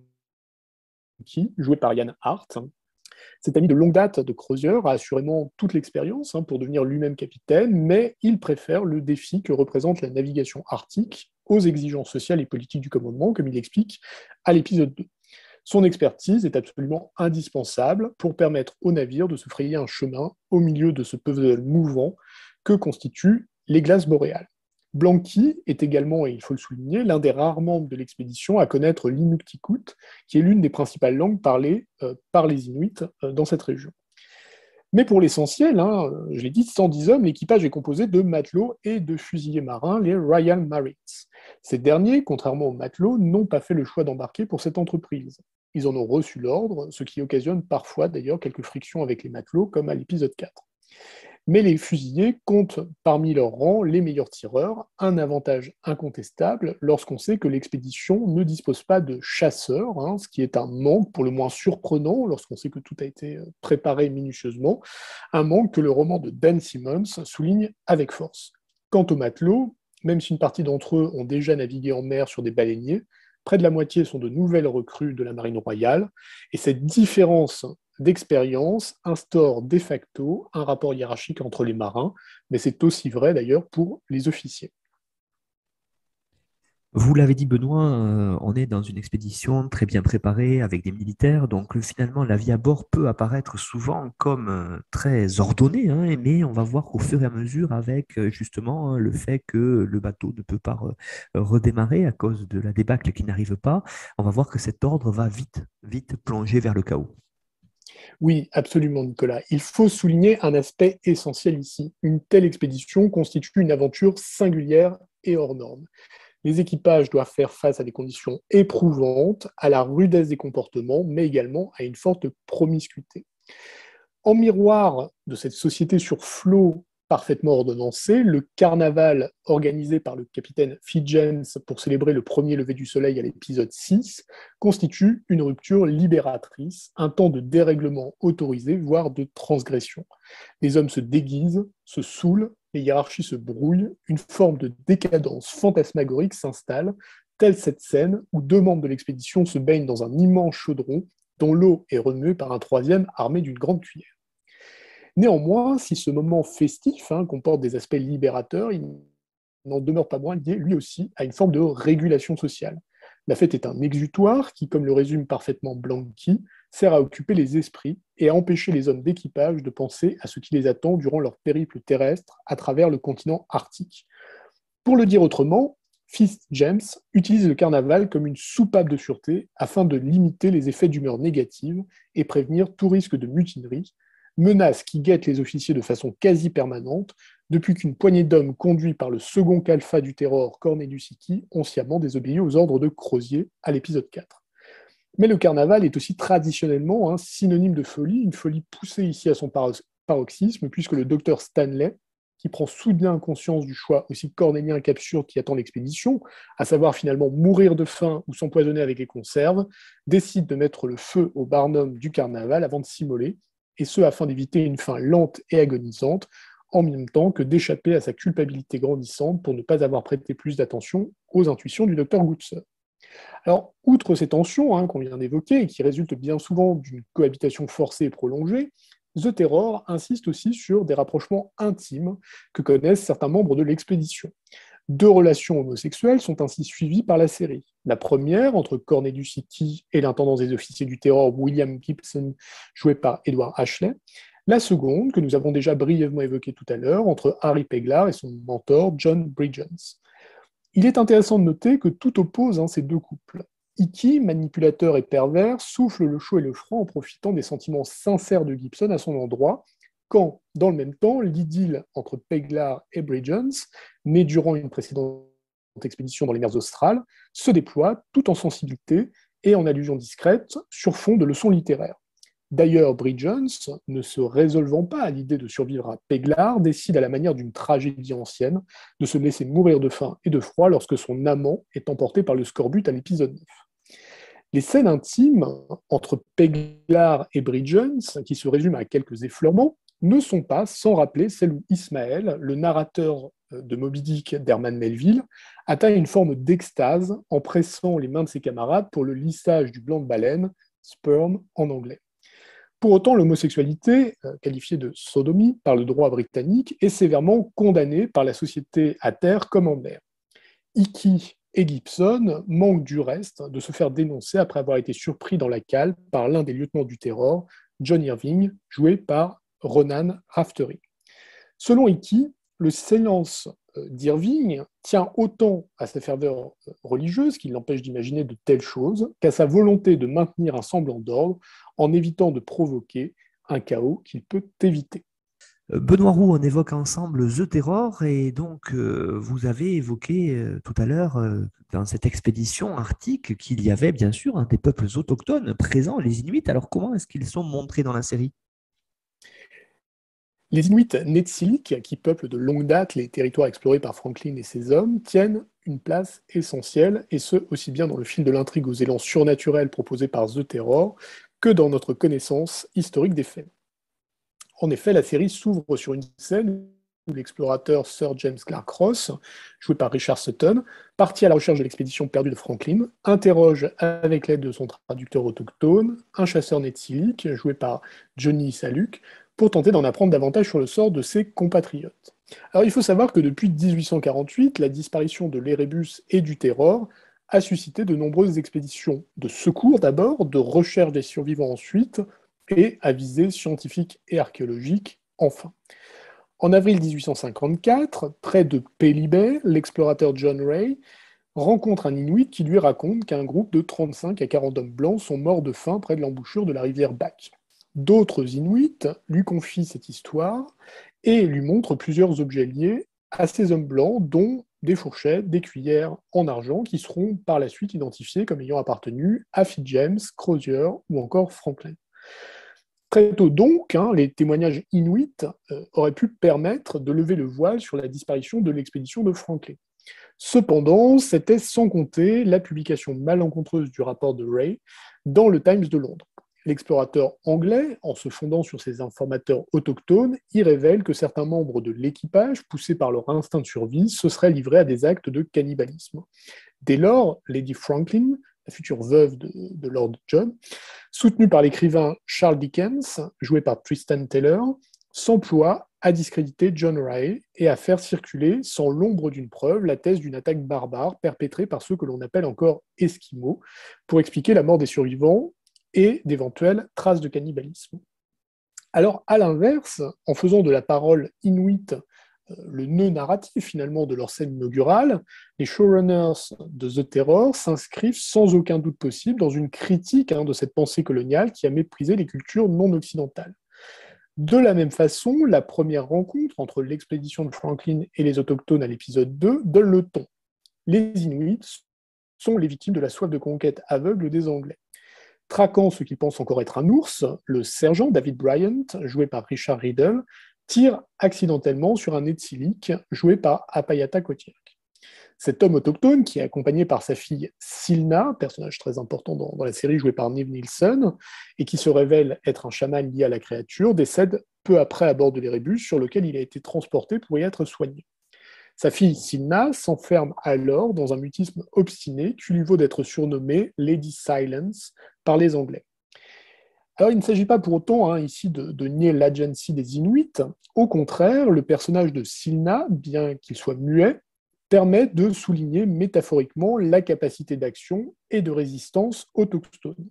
joué par Ian Hart. Cet ami de longue date de Crozier a assurément toute l'expérience hein, pour devenir lui-même capitaine, mais il préfère le défi que représente la navigation arctique aux exigences sociales et politiques du commandement, comme il l'explique à l'épisode deux. Son expertise est absolument indispensable pour permettre au navire de se frayer un chemin au milieu de ce puzzle mouvant que constituent les glaces boréales. Blanqui est également, et il faut le souligner, l'un des rares membres de l'expédition à connaître l'inuktitut, qui est l'une des principales langues parlées euh, par les Inuits euh, dans cette région. Mais pour l'essentiel, hein, je l'ai dit, cent dix hommes, l'équipage est composé de matelots et de fusiliers marins, les Royal Marines. Ces derniers, contrairement aux matelots, n'ont pas fait le choix d'embarquer pour cette entreprise. Ils en ont reçu l'ordre, ce qui occasionne parfois d'ailleurs quelques frictions avec les matelots, comme à l'épisode quatre. Mais les fusiliers comptent parmi leurs rangs les meilleurs tireurs, un avantage incontestable lorsqu'on sait que l'expédition ne dispose pas de chasseurs, hein, ce qui est un manque pour le moins surprenant lorsqu'on sait que tout a été préparé minutieusement, un manque que le roman de Dan Simmons souligne avec force. Quant aux matelots, même si une partie d'entre eux ont déjà navigué en mer sur des baleiniers, près de la moitié sont de nouvelles recrues de la marine royale, et cette différence d'expérience instaure de facto un rapport hiérarchique entre les marins, mais c'est aussi vrai d'ailleurs pour les officiers. Vous l'avez dit, Benoît, euh, on est dans une expédition très bien préparée avec des militaires, donc euh, finalement la vie à bord peut apparaître souvent comme euh, très ordonnée, hein, mais on va voir qu'au fur et à mesure, avec euh, justement hein, le fait que le bateau ne peut pas re- redémarrer à cause de la débâcle qui n'arrive pas, on va voir que cet ordre va vite, vite plonger vers le chaos. Oui, absolument, Nicolas. Il faut souligner un aspect essentiel ici. Une telle expédition constitue une aventure singulière et hors norme. Les équipages doivent faire face à des conditions éprouvantes, à la rudesse des comportements, mais également à une forte promiscuité. En miroir de cette société sur flot parfaitement ordonnancée, le carnaval organisé par le capitaine Fitjens pour célébrer le premier lever du soleil à l'épisode six constitue une rupture libératrice, un temps de dérèglement autorisé, voire de transgression. Les hommes se déguisent, se saoulent, les hiérarchies se brouillent, une forme de décadence fantasmagorique s'installe, telle cette scène où deux membres de l'expédition se baignent dans un immense chaudron dont l'eau est remuée par un troisième armé d'une grande cuillère. Néanmoins, si ce moment festif hein, comporte des aspects libérateurs, il n'en demeure pas moins lié lui aussi à une forme de régulation sociale. La fête est un exutoire qui, comme le résume parfaitement Blanqui, sert à occuper les esprits et à empêcher les hommes d'équipage de penser à ce qui les attend durant leur périple terrestre à travers le continent arctique. Pour le dire autrement, Fitz-James utilise le carnaval comme une soupape de sûreté afin de limiter les effets d'humeur négative et prévenir tout risque de mutinerie, menace qui guette les officiers de façon quasi permanente depuis qu'une poignée d'hommes conduits par le second calfa du Terror, Cornelius Icky, ont sciemment désobéi aux ordres de Crozier à l'épisode quatre. Mais le carnaval est aussi traditionnellement un synonyme de folie, une folie poussée ici à son paroxysme, puisque le docteur Stanley, qui prend soudain conscience du choix aussi cornélien qu'absurde qui attend l'expédition, à savoir finalement mourir de faim ou s'empoisonner avec les conserves, décide de mettre le feu au barnum du carnaval avant de s'immoler, et ce afin d'éviter une fin lente et agonisante, en même temps que d'échapper à sa culpabilité grandissante pour ne pas avoir prêté plus d'attention aux intuitions du docteur Goodser. Alors, outre ces tensions hein, qu'on vient d'évoquer et qui résultent bien souvent d'une cohabitation forcée et prolongée, The Terror insiste aussi sur des rapprochements intimes que connaissent certains membres de l'expédition. Deux relations homosexuelles sont ainsi suivies par la série. La première, entre Cornelius Icky et l'intendant des officiers du Terror, William Gibson, joué par Edward Ashley. La seconde, que nous avons déjà brièvement évoquée tout à l'heure, entre Harry Peglar et son mentor, John Bridgens. Il est intéressant de noter que tout oppose hein, ces deux couples. Icky, manipulateur et pervers, souffle le chaud et le froid en profitant des sentiments sincères de Gibson à son endroit, quand, dans le même temps, l'idylle entre Peglar et Bridgens, née durant une précédente expédition dans les mers australes, se déploie tout en sensibilité et en allusion discrète sur fond de leçons littéraires. D'ailleurs, Bridgens, ne se résolvant pas à l'idée de survivre à Peglar, décide à la manière d'une tragédie ancienne de se laisser mourir de faim et de froid lorsque son amant est emporté par le scorbut à l'épisode neuf. Les scènes intimes entre Peglar et Bridgens, qui se résument à quelques effleurements, ne sont pas sans rappeler celles où Ismaël, le narrateur de Moby Dick d'Herman Melville, atteint une forme d'extase en pressant les mains de ses camarades pour le lissage du blanc de baleine, sperm en anglais. Pour autant, l'homosexualité, qualifiée de sodomie par le droit britannique, est sévèrement condamnée par la société à terre comme en mer. Icky et Gibson manquent du reste de se faire dénoncer après avoir été surpris dans la cale par l'un des lieutenants du Terror, John Irving, joué par Ronan Raftery. Selon Icky, le silence d'Irving tient autant à sa ferveur religieuse, qui l'empêche d'imaginer de telles choses, qu'à sa volonté de maintenir un semblant d'ordre en évitant de provoquer un chaos qu'il peut éviter. Benoît Roux, on évoque ensemble The Terror et donc euh, vous avez évoqué euh, tout à l'heure, euh, dans cette expédition arctique qu'il y avait bien sûr hein, des peuples autochtones présents, les Inuits. Alors comment est-ce qu'ils sont montrés dans la série? Les Inuits Netsilik, qui peuplent de longue date les territoires explorés par Franklin et ses hommes, tiennent une place essentielle, et ce, aussi bien dans le fil de l'intrigue aux élans surnaturels proposés par The Terror, que dans notre connaissance historique des faits. En effet, la série s'ouvre sur une scène où l'explorateur Sir James Clark Ross, joué par Richard Sutton, parti à la recherche de l'expédition perdue de Franklin, interroge avec l'aide de son traducteur autochtone un chasseur Netsilik, joué par Johnny Saluk, pour tenter d'en apprendre davantage sur le sort de ses compatriotes. Alors il faut savoir que depuis dix-huit cent quarante-huit, la disparition de l'Erebus et du Terror a suscité de nombreuses expéditions de secours d'abord, de recherche des survivants ensuite, et à visée scientifique et archéologique enfin. En avril dix-huit cent cinquante-quatre, près de Pelly Bay, l'explorateur John Ray rencontre un Inuit qui lui raconte qu'un groupe de trente-cinq à quarante hommes blancs sont morts de faim près de l'embouchure de la rivière Back. D'autres Inuits lui confient cette histoire et lui montrent plusieurs objets liés à ces hommes blancs, dont des fourchettes, des cuillères en argent, qui seront par la suite identifiés comme ayant appartenu à Fitzjames, Crozier ou encore Franklin. Très tôt donc, hein, les témoignages inuits euh, auraient pu permettre de lever le voile sur la disparition de l'expédition de Franklin. Cependant, c'était sans compter la publication malencontreuse du rapport de Ray dans le Times de Londres. L'explorateur anglais, en se fondant sur ses informateurs autochtones, y révèle que certains membres de l'équipage, poussés par leur instinct de survie, se seraient livrés à des actes de cannibalisme. Dès lors, Lady Franklin, la future veuve de, de Lord John, soutenue par l'écrivain Charles Dickens, joué par Tristan Taylor, s'emploie à discréditer John Ray et à faire circuler, sans l'ombre d'une preuve, la thèse d'une attaque barbare perpétrée par ceux que l'on appelle encore Esquimaux, pour expliquer la mort des survivants et d'éventuelles traces de cannibalisme. Alors, à l'inverse, en faisant de la parole inuite le nœud narratif finalement de leur scène inaugurale, les showrunners de The Terror s'inscrivent sans aucun doute possible dans une critique hein, de cette pensée coloniale qui a méprisé les cultures non occidentales. De la même façon, la première rencontre entre l'expédition de Franklin et les autochtones à l'épisode deux donne le ton. Les Inuits sont les victimes de la soif de conquête aveugle des Anglais. Traquant ce qu'ils pensent encore être un ours, le sergent David Bryant, joué par Richard Riddle, tire accidentellement sur un Netsilik, joué par Apayata Kotiak. Cet homme autochtone, qui est accompagné par sa fille Silna, personnage très important dans, dans la série joué par Niamh Neeson, et qui se révèle être un chaman lié à la créature, décède peu après à bord de l'Erebus sur lequel il a été transporté pour y être soigné. Sa fille Silna s'enferme alors dans un mutisme obstiné qui lui vaut d'être surnommée Lady Silence par les Anglais. Alors, il ne s'agit pas pour autant hein, ici de, de nier l'agency des Inuits. Au contraire, le personnage de Silna, bien qu'il soit muet, permet de souligner métaphoriquement la capacité d'action et de résistance autochtone.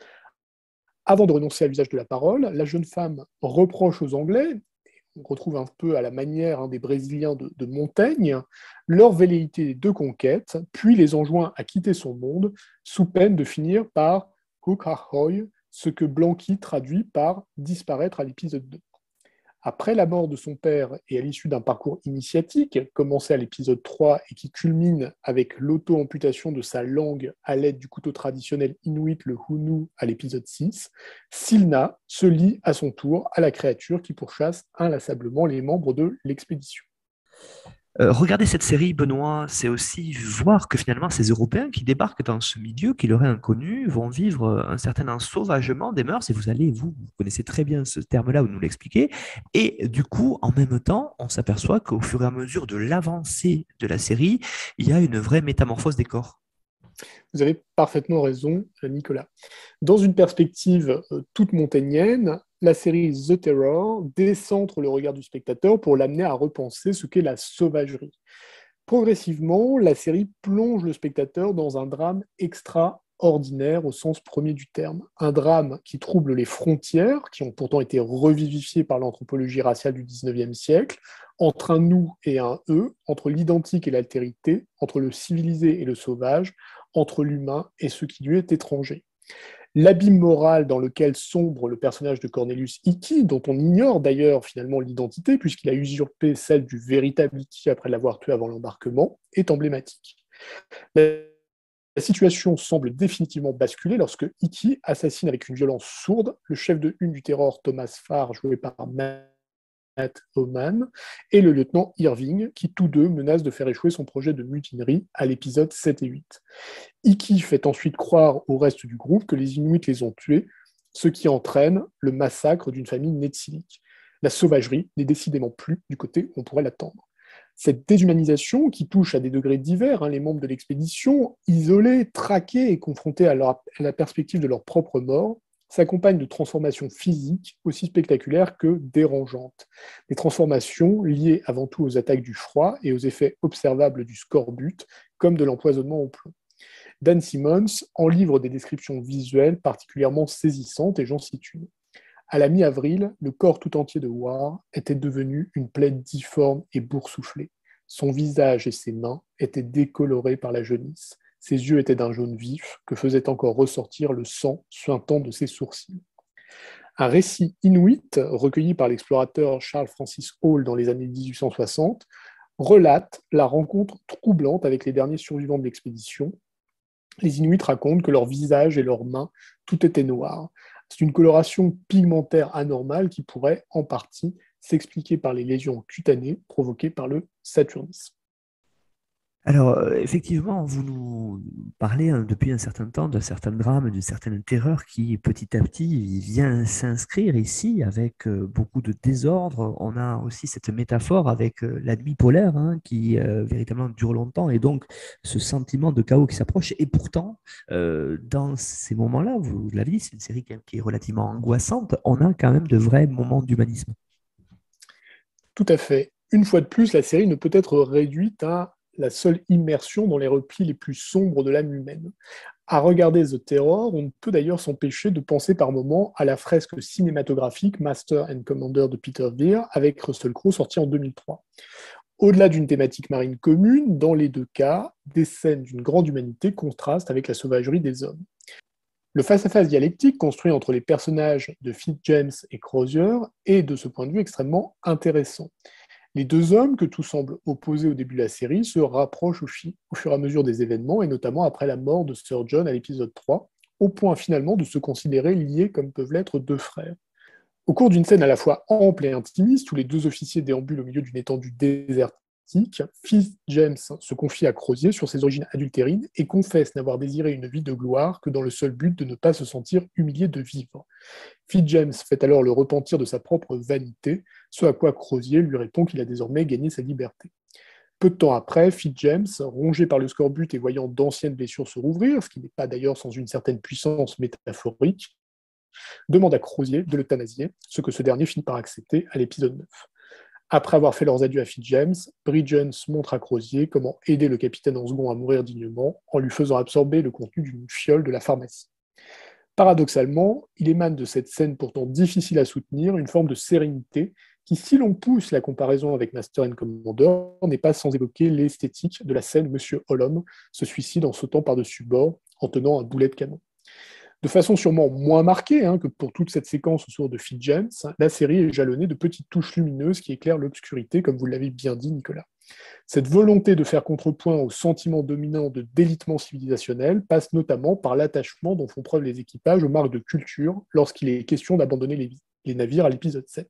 Avant de renoncer à l'usage de la parole, la jeune femme reproche aux Anglais, on retrouve un peu à la manière hein, des Brésiliens de, de Montaigne, leur velléité de conquête, puis les enjoint à quitter son monde, sous peine de finir par Kukahoi, ce que Blanqui traduit par « disparaître » à l'épisode deux. Après la mort de son père et à l'issue d'un parcours initiatique, commencé à l'épisode trois et qui culmine avec l'auto-amputation de sa langue à l'aide du couteau traditionnel inuit, le hunu, à l'épisode six, Silna se lie à son tour à la créature qui pourchasse inlassablement les membres de l'expédition. Euh, regarder cette série, Benoît, c'est aussi voir que finalement ces Européens qui débarquent dans ce milieu qui leur est inconnu vont vivre un certain ensauvagement des mœurs, et vous allez, vous, vous connaissez très bien ce terme-là, vous nous l'expliquez, et du coup, en même temps, on s'aperçoit qu'au fur et à mesure de l'avancée de la série, il y a une vraie métamorphose des corps. Vous avez parfaitement raison, Nicolas. Dans une perspective euh, toute montaignienne, la série The Terror décentre le regard du spectateur pour l'amener à repenser ce qu'est la sauvagerie. Progressivement, la série plonge le spectateur dans un drame extraordinaire au sens premier du terme. Un drame qui trouble les frontières, qui ont pourtant été revivifiées par l'anthropologie raciale du dix-neuvième siècle, entre un nous et un eux, entre l'identique et l'altérité, entre le civilisé et le sauvage, entre l'humain et ce qui lui est étranger. L'abîme moral dans lequel sombre le personnage de Cornelius Hickey, dont on ignore d'ailleurs finalement l'identité, puisqu'il a usurpé celle du véritable Hickey après l'avoir tué avant l'embarquement, est emblématique. La La situation semble définitivement basculer lorsque Icky assassine avec une violence sourde le chef de une du terror Thomas Farr, joué par Matt Oman, et le lieutenant Irving, qui tous deux menacent de faire échouer son projet de mutinerie à l'épisode sept et huit. Icky fait ensuite croire au reste du groupe que les Inuits les ont tués, ce qui entraîne le massacre d'une famille Netsilik. La sauvagerie n'est décidément plus du côté où on pourrait l'attendre. Cette déshumanisation, qui touche à des degrés divers hein, les membres de l'expédition, isolés, traqués et confrontés à, leur, à la perspective de leur propre mort, s'accompagne de transformations physiques aussi spectaculaires que dérangeantes. Des transformations liées avant tout aux attaques du froid et aux effets observables du scorbut, comme de l'empoisonnement au plomb. Dan Simmons en livre des descriptions visuelles particulièrement saisissantes, et j'en cite une. À la mi-avril, le corps tout entier de War était devenu une plaie difforme et boursouflée. Son visage et ses mains étaient décolorés par la jaunisse. Ses yeux étaient d'un jaune vif que faisait encore ressortir le sang suintant de ses sourcils. Un récit inuit, recueilli par l'explorateur Charles Francis Hall dans les années dix-huit cent soixante, relate la rencontre troublante avec les derniers survivants de l'expédition. Les Inuits racontent que leurs visages et leurs mains, tout était noir. C'est une coloration pigmentaire anormale qui pourrait, en partie, s'expliquer par les lésions cutanées provoquées par le saturnisme. Alors, euh, effectivement, vous nous parlez hein, depuis un certain temps d'un certain drame, d'une certaine terreur qui, petit à petit, vient s'inscrire ici avec euh, beaucoup de désordre. On a aussi cette métaphore avec euh, la nuit polaire hein, qui euh, véritablement dure longtemps et donc ce sentiment de chaos qui s'approche. Et pourtant, euh, dans ces moments-là, vous l'avez dit, c'est une série quand même qui est relativement angoissante. On a quand même de vrais moments d'humanisme. Tout à fait. Une fois de plus, la série ne peut être réduite à la seule immersion dans les replis les plus sombres de l'âme humaine. À regarder The Terror, on ne peut d'ailleurs s'empêcher de penser par moments à la fresque cinématographique Master and Commander de Peter Weir avec Russell Crowe sorti en deux mille trois. Au-delà d'une thématique marine commune, dans les deux cas, des scènes d'une grande humanité contrastent avec la sauvagerie des hommes. Le face-à-face dialectique construit entre les personnages de Fitz-James et Crozier est de ce point de vue extrêmement intéressant. Les deux hommes, que tout semble opposés au début de la série, se rapprochent au, fi- au fur et à mesure des événements, et notamment après la mort de Sir John à l'épisode trois, au point finalement de se considérer liés comme peuvent l'être deux frères. Au cours d'une scène à la fois ample et intimiste, où les deux officiers déambulent au milieu d'une étendue désertique, Fitz-James se confie à Crozier sur ses origines adultérines et confesse n'avoir désiré une vie de gloire que dans le seul but de ne pas se sentir humilié de vivre. Fitz-James fait alors le repentir de sa propre vanité, ce à quoi Crozier lui répond qu'il a désormais gagné sa liberté. Peu de temps après, Fitz-James, rongé par le scorbut et voyant d'anciennes blessures se rouvrir, ce qui n'est pas d'ailleurs sans une certaine puissance métaphorique, demande à Crozier de l'euthanasier, ce que ce dernier finit par accepter à l'épisode neuf. Après avoir fait leurs adieux à Fitz-James, Bridgens montre à Crozier comment aider le capitaine en second à mourir dignement en lui faisant absorber le contenu d'une fiole de la pharmacie. Paradoxalement, il émane de cette scène pourtant difficile à soutenir une forme de sérénité qui, si l'on pousse la comparaison avec Master and Commander, n'est pas sans évoquer l'esthétique de la scène où Monsieur Ollom se suicide en sautant par-dessus bord en tenant un boulet de canon. De façon sûrement moins marquée hein, que pour toute cette séquence autour de Fitz-James, la série est jalonnée de petites touches lumineuses qui éclairent l'obscurité, comme vous l'avez bien dit, Nicolas. Cette volonté de faire contrepoint au sentiment dominant de délitement civilisationnel passe notamment par l'attachement dont font preuve les équipages aux marques de culture lorsqu'il est question d'abandonner les, les navires à l'épisode sept.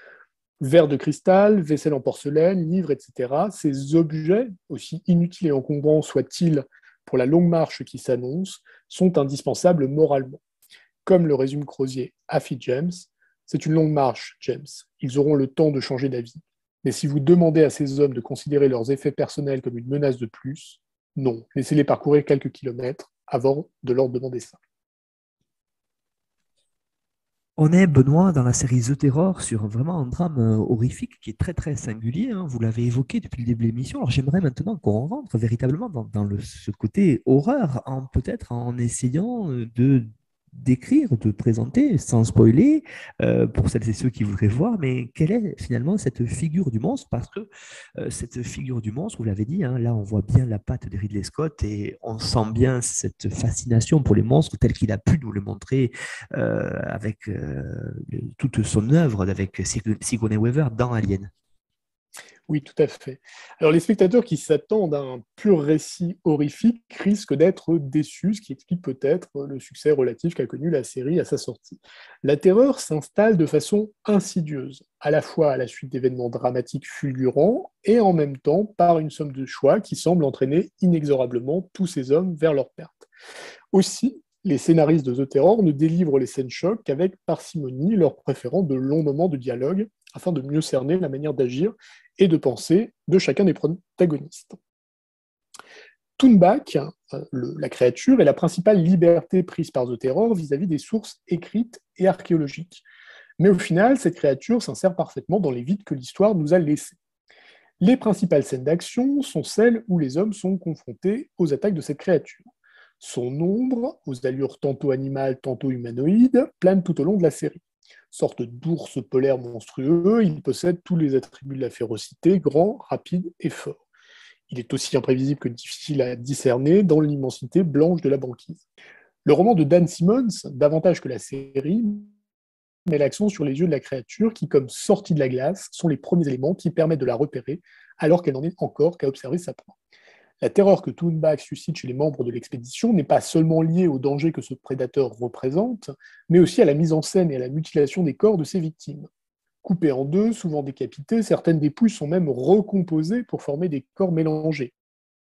Verres de cristal, vaisselle en porcelaine, livres, et cetera, ces objets, aussi inutiles et encombrants soient-ils pour la longue marche qui s'annonce, sont indispensables moralement. Comme le résume Crozier à Fitz-James, c'est une longue marche, James. Ils auront le temps de changer d'avis. Mais si vous demandez à ces hommes de considérer leurs effets personnels comme une menace de plus, non, laissez-les parcourir quelques kilomètres avant de leur demander ça. On est, Benoît, dans la série The Terror sur vraiment un drame euh, horrifique qui est très très singulier. Hein. Vous l'avez évoqué depuis le début de l'émission. Alors j'aimerais maintenant qu'on rentre véritablement dans, dans le, ce côté horreur, en, peut-être en essayant euh, de d'écrire, de présenter, sans spoiler, euh, pour celles et ceux qui voudraient voir, mais quelle est finalement cette figure du monstre? Parce que euh, cette figure du monstre, vous l'avez dit, hein, là on voit bien la patte de Ridley Scott et on sent bien cette fascination pour les monstres tel qu'il a pu nous le montrer euh, avec euh, toute son œuvre, avec Sigourney Weaver dans Alien. Oui, tout à fait. Alors, les spectateurs qui s'attendent à un pur récit horrifique risquent d'être déçus, ce qui explique peut-être le succès relatif qu'a connu la série à sa sortie. La terreur s'installe de façon insidieuse, à la fois à la suite d'événements dramatiques fulgurants et en même temps par une somme de choix qui semble entraîner inexorablement tous ces hommes vers leur perte. Aussi, les scénaristes de The Terror ne délivrent les scènes chocs qu'avec parcimonie, leur préférant de longs moments de dialogue afin de mieux cerner la manière d'agir et de penser de chacun des protagonistes. Toonback, euh, le- la créature, est la principale liberté prise par The Terror vis-à-vis des sources écrites et archéologiques. Mais au final, cette créature s'insère parfaitement dans les vides que l'histoire nous a laissés. Les principales scènes d'action sont celles où les hommes sont confrontés aux attaques de cette créature. Son ombre, aux allures tantôt animales, tantôt humanoïdes, plane tout au long de la série. Sorte d'ours polaire monstrueux, il possède tous les attributs de la férocité, grand, rapide et fort. Il est aussi imprévisible que difficile à discerner dans l'immensité blanche de la banquise. Le roman de Dan Simmons, davantage que la série, met l'accent sur les yeux de la créature qui, comme sortie de la glace, sont les premiers éléments qui permettent de la repérer alors qu'elle n'en est encore qu'à observer sa proie. La terreur que Toonback suscite chez les membres de l'expédition n'est pas seulement liée au danger que ce prédateur représente, mais aussi à la mise en scène et à la mutilation des corps de ses victimes. Coupées en deux, souvent décapitées, certaines dépouilles sont même recomposées pour former des corps mélangés.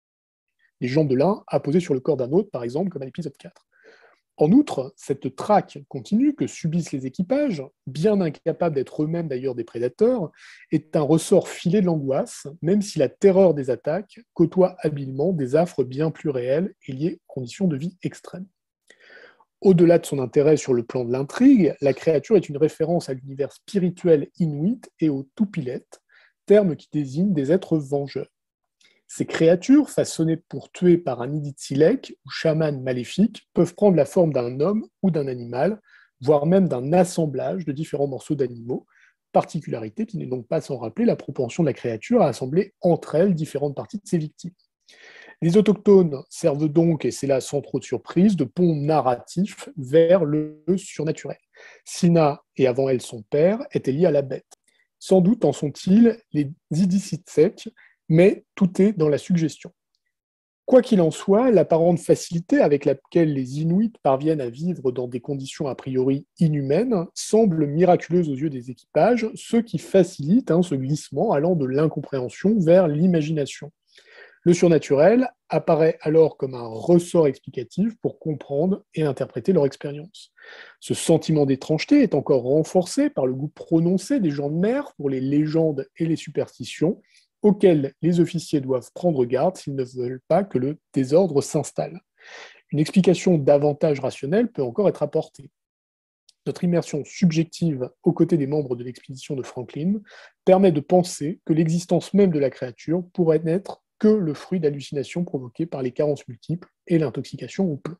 Les jambes de l'un apposées sur le corps d'un autre, par exemple, comme à l'épisode quatre. En outre, cette traque continue que subissent les équipages, bien incapables d'être eux-mêmes d'ailleurs des prédateurs, est un ressort filé de l'angoisse, même si la terreur des attaques côtoie habilement des affres bien plus réelles et liées aux conditions de vie extrêmes. Au-delà de son intérêt sur le plan de l'intrigue, la créature est une référence à l'univers spirituel inuit et aux Tupilet, terme qui désigne des êtres vengeurs. Ces créatures, façonnées pour tuer par un Iditsilek ou chaman maléfique, peuvent prendre la forme d'un homme ou d'un animal, voire même d'un assemblage de différents morceaux d'animaux, particularité qui n'est donc pas sans rappeler la propension de la créature à assembler entre elles différentes parties de ses victimes. Les autochtones servent donc, et c'est là sans trop de surprise, de pont narratif vers le surnaturel. Sina, et avant elle son père, étaient liés à la bête. Sans doute en sont-ils les Iditsilek, mais tout est dans la suggestion. Quoi qu'il en soit, l'apparente facilité avec laquelle les Inuits parviennent à vivre dans des conditions a priori inhumaines semble miraculeuse aux yeux des équipages, ce qui facilite hein, ce glissement allant de l'incompréhension vers l'imagination. Le surnaturel apparaît alors comme un ressort explicatif pour comprendre et interpréter leur expérience. Ce sentiment d'étrangeté est encore renforcé par le goût prononcé des gens de mer pour les légendes et les superstitions, auxquels les officiers doivent prendre garde s'ils ne veulent pas que le désordre s'installe. Une explication davantage rationnelle peut encore être apportée. Notre immersion subjective aux côtés des membres de l'expédition de Franklin permet de penser que l'existence même de la créature pourrait n'être que le fruit d'hallucinations provoquées par les carences multiples et l'intoxication au plomb.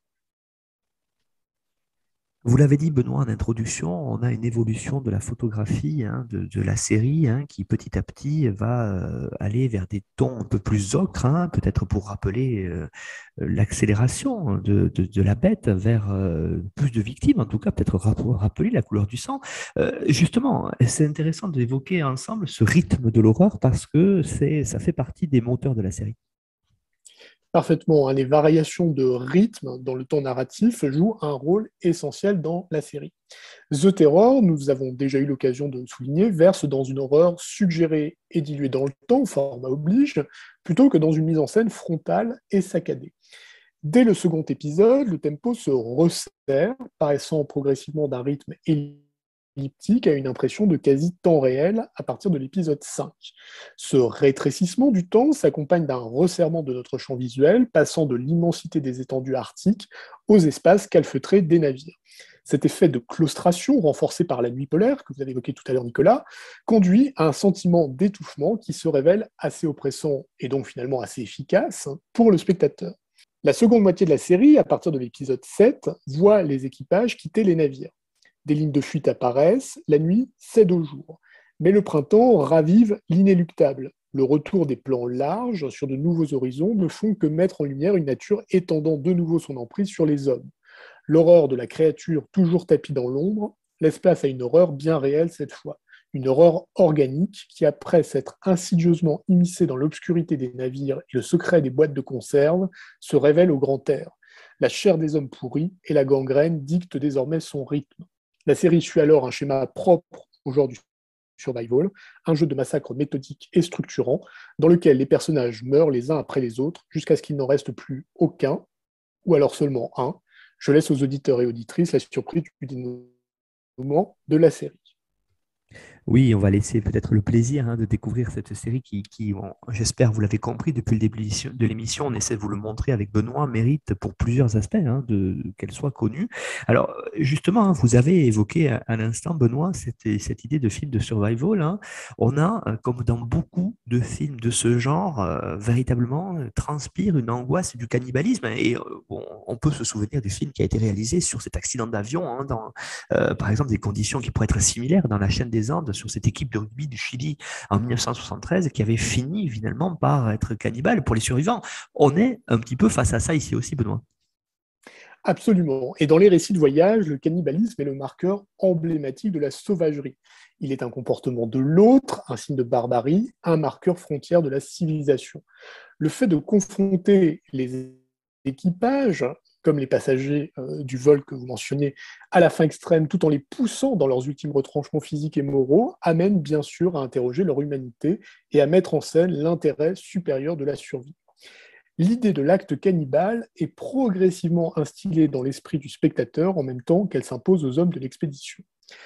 Vous l'avez dit, Benoît, en introduction, on a une évolution de la photographie hein, de, de la série hein, qui petit à petit va euh, aller vers des tons un peu plus ocres, hein, peut-être pour rappeler euh, l'accélération de, de, de la bête vers euh, plus de victimes, en tout cas peut-être rappeler la couleur du sang. Euh, justement, c'est intéressant d'évoquer ensemble ce rythme de l'horreur parce que c'est, ça fait partie des moteurs de la série. Parfaitement, hein, les variations de rythme dans le temps narratif jouent un rôle essentiel dans la série. The Terror, nous avons déjà eu l'occasion de le souligner, verse dans une horreur suggérée et diluée dans le temps, format oblige, plutôt que dans une mise en scène frontale et saccadée. Dès le second épisode, le tempo se resserre, paraissant progressivement d'un rythme elliptique à une impression de quasi-temps réel à partir de l'épisode cinq. Ce rétrécissement du temps s'accompagne d'un resserrement de notre champ visuel, passant de l'immensité des étendues arctiques aux espaces calfeutrés des navires. Cet effet de claustration, renforcé par la nuit polaire, que vous avez évoqué tout à l'heure, Nicolas, conduit à un sentiment d'étouffement qui se révèle assez oppressant et donc finalement assez efficace pour le spectateur. La seconde moitié de la série, à partir de l'épisode sept, voit les équipages quitter les navires. Des lignes de fuite apparaissent, la nuit cède au jour. Mais le printemps ravive l'inéluctable. Le retour des plans larges sur de nouveaux horizons ne font que mettre en lumière une nature étendant de nouveau son emprise sur les hommes. L'horreur de la créature toujours tapie dans l'ombre laisse place à une horreur bien réelle cette fois. une horreur organique qui, après s'être insidieusement immiscée dans l'obscurité des navires et le secret des boîtes de conserve, se révèle au grand air. La chair des hommes pourris et la gangrène dictent désormais son rythme. La série suit alors un schéma propre au genre du survival, un jeu de massacre méthodique et structurant, dans lequel les personnages meurent les uns après les autres jusqu'à ce qu'il n'en reste plus aucun, ou alors seulement un. Je laisse aux auditeurs et auditrices la surprise du dénouement de la série. Oui, on va laisser peut-être le plaisir hein, de découvrir cette série qui, qui on- j'espère, vous l'avez compris depuis le début de l'émission, on essaie de vous le montrer avec Benoît, mérite pour plusieurs aspects hein, de, qu'elle soit connue. Alors, justement, hein, vous avez évoqué à, à l'instant, Benoît, cette, cette idée de film de survival. Hein. On a, euh, comme dans beaucoup de films de ce genre, euh, véritablement euh, transpire une angoisse du cannibalisme. Et euh, bon, on peut se souvenir du film qui a été réalisé sur cet accident d'avion, hein, dans, euh, par exemple, des conditions qui pourraient être similaires dans la chaîne des Andes sur cette équipe de rugby du Chili en mille neuf cent soixante-treize qui avait fini finalement par être cannibale pour les survivants. On est un petit peu face à ça ici aussi, Benoît. Absolument. Et dans les récits de voyage, le cannibalisme est le marqueur emblématique de la sauvagerie. Il est un comportement de l'autre, un signe de barbarie, un marqueur frontière de la civilisation. Le fait de confronter les équipages, comme les passagers euh, du vol que vous mentionnez, à la fin extrême, tout en les poussant dans leurs ultimes retranchements physiques et moraux, amène bien sûr à interroger leur humanité et à mettre en scène l'intérêt supérieur de la survie. L'idée de l'acte cannibale est progressivement instillée dans l'esprit du spectateur en même temps qu'elle s'impose aux hommes de l'expédition.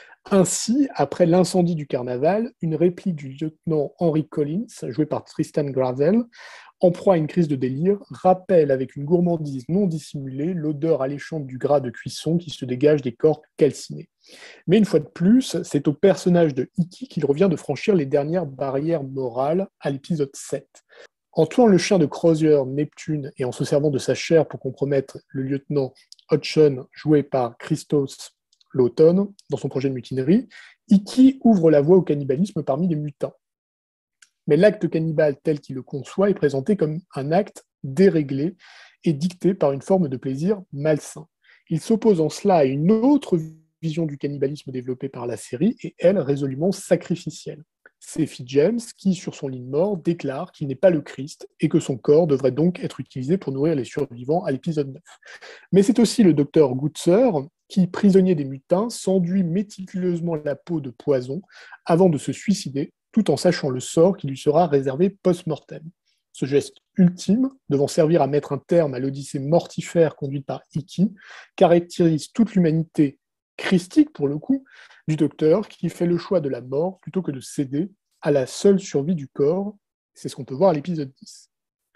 Ainsi, après l'incendie du carnaval, une réplique du lieutenant Henry Collins, joué par Tristan Gravel, en proie à une crise de délire, rappelle avec une gourmandise non dissimulée l'odeur alléchante du gras de cuisson qui se dégage des corps calcinés. Mais une fois de plus, c'est au personnage de Hickey qu'il revient de franchir les dernières barrières morales à l'épisode sept. En tuant le chien de Crozier, Neptune, et en se servant de sa chair pour compromettre le lieutenant Hodgson, joué par Christos Lawton, dans son projet de mutinerie, Hickey ouvre la voie au cannibalisme parmi les mutins. Mais l'acte cannibale tel qu'il le conçoit est présenté comme un acte déréglé et dicté par une forme de plaisir malsain. Il s'oppose en cela à une autre vision du cannibalisme développée par la série, et elle résolument sacrificielle. C'est Effie James qui, sur son lit de mort, déclare qu'il n'est pas le Christ et que son corps devrait donc être utilisé pour nourrir les survivants à l'épisode neuf. Mais c'est aussi le docteur Goetzer qui, prisonnier des mutins, s'enduit méticuleusement la peau de poison avant de se suicider, tout en sachant le sort qui lui sera réservé post-mortem. Ce geste ultime, devant servir à mettre un terme à l'odyssée mortifère conduite par Hickey, caractérise toute l'humanité christique, pour le coup, du docteur qui fait le choix de la mort plutôt que de céder à la seule survie du corps. C'est ce qu'on peut voir à l'épisode dix.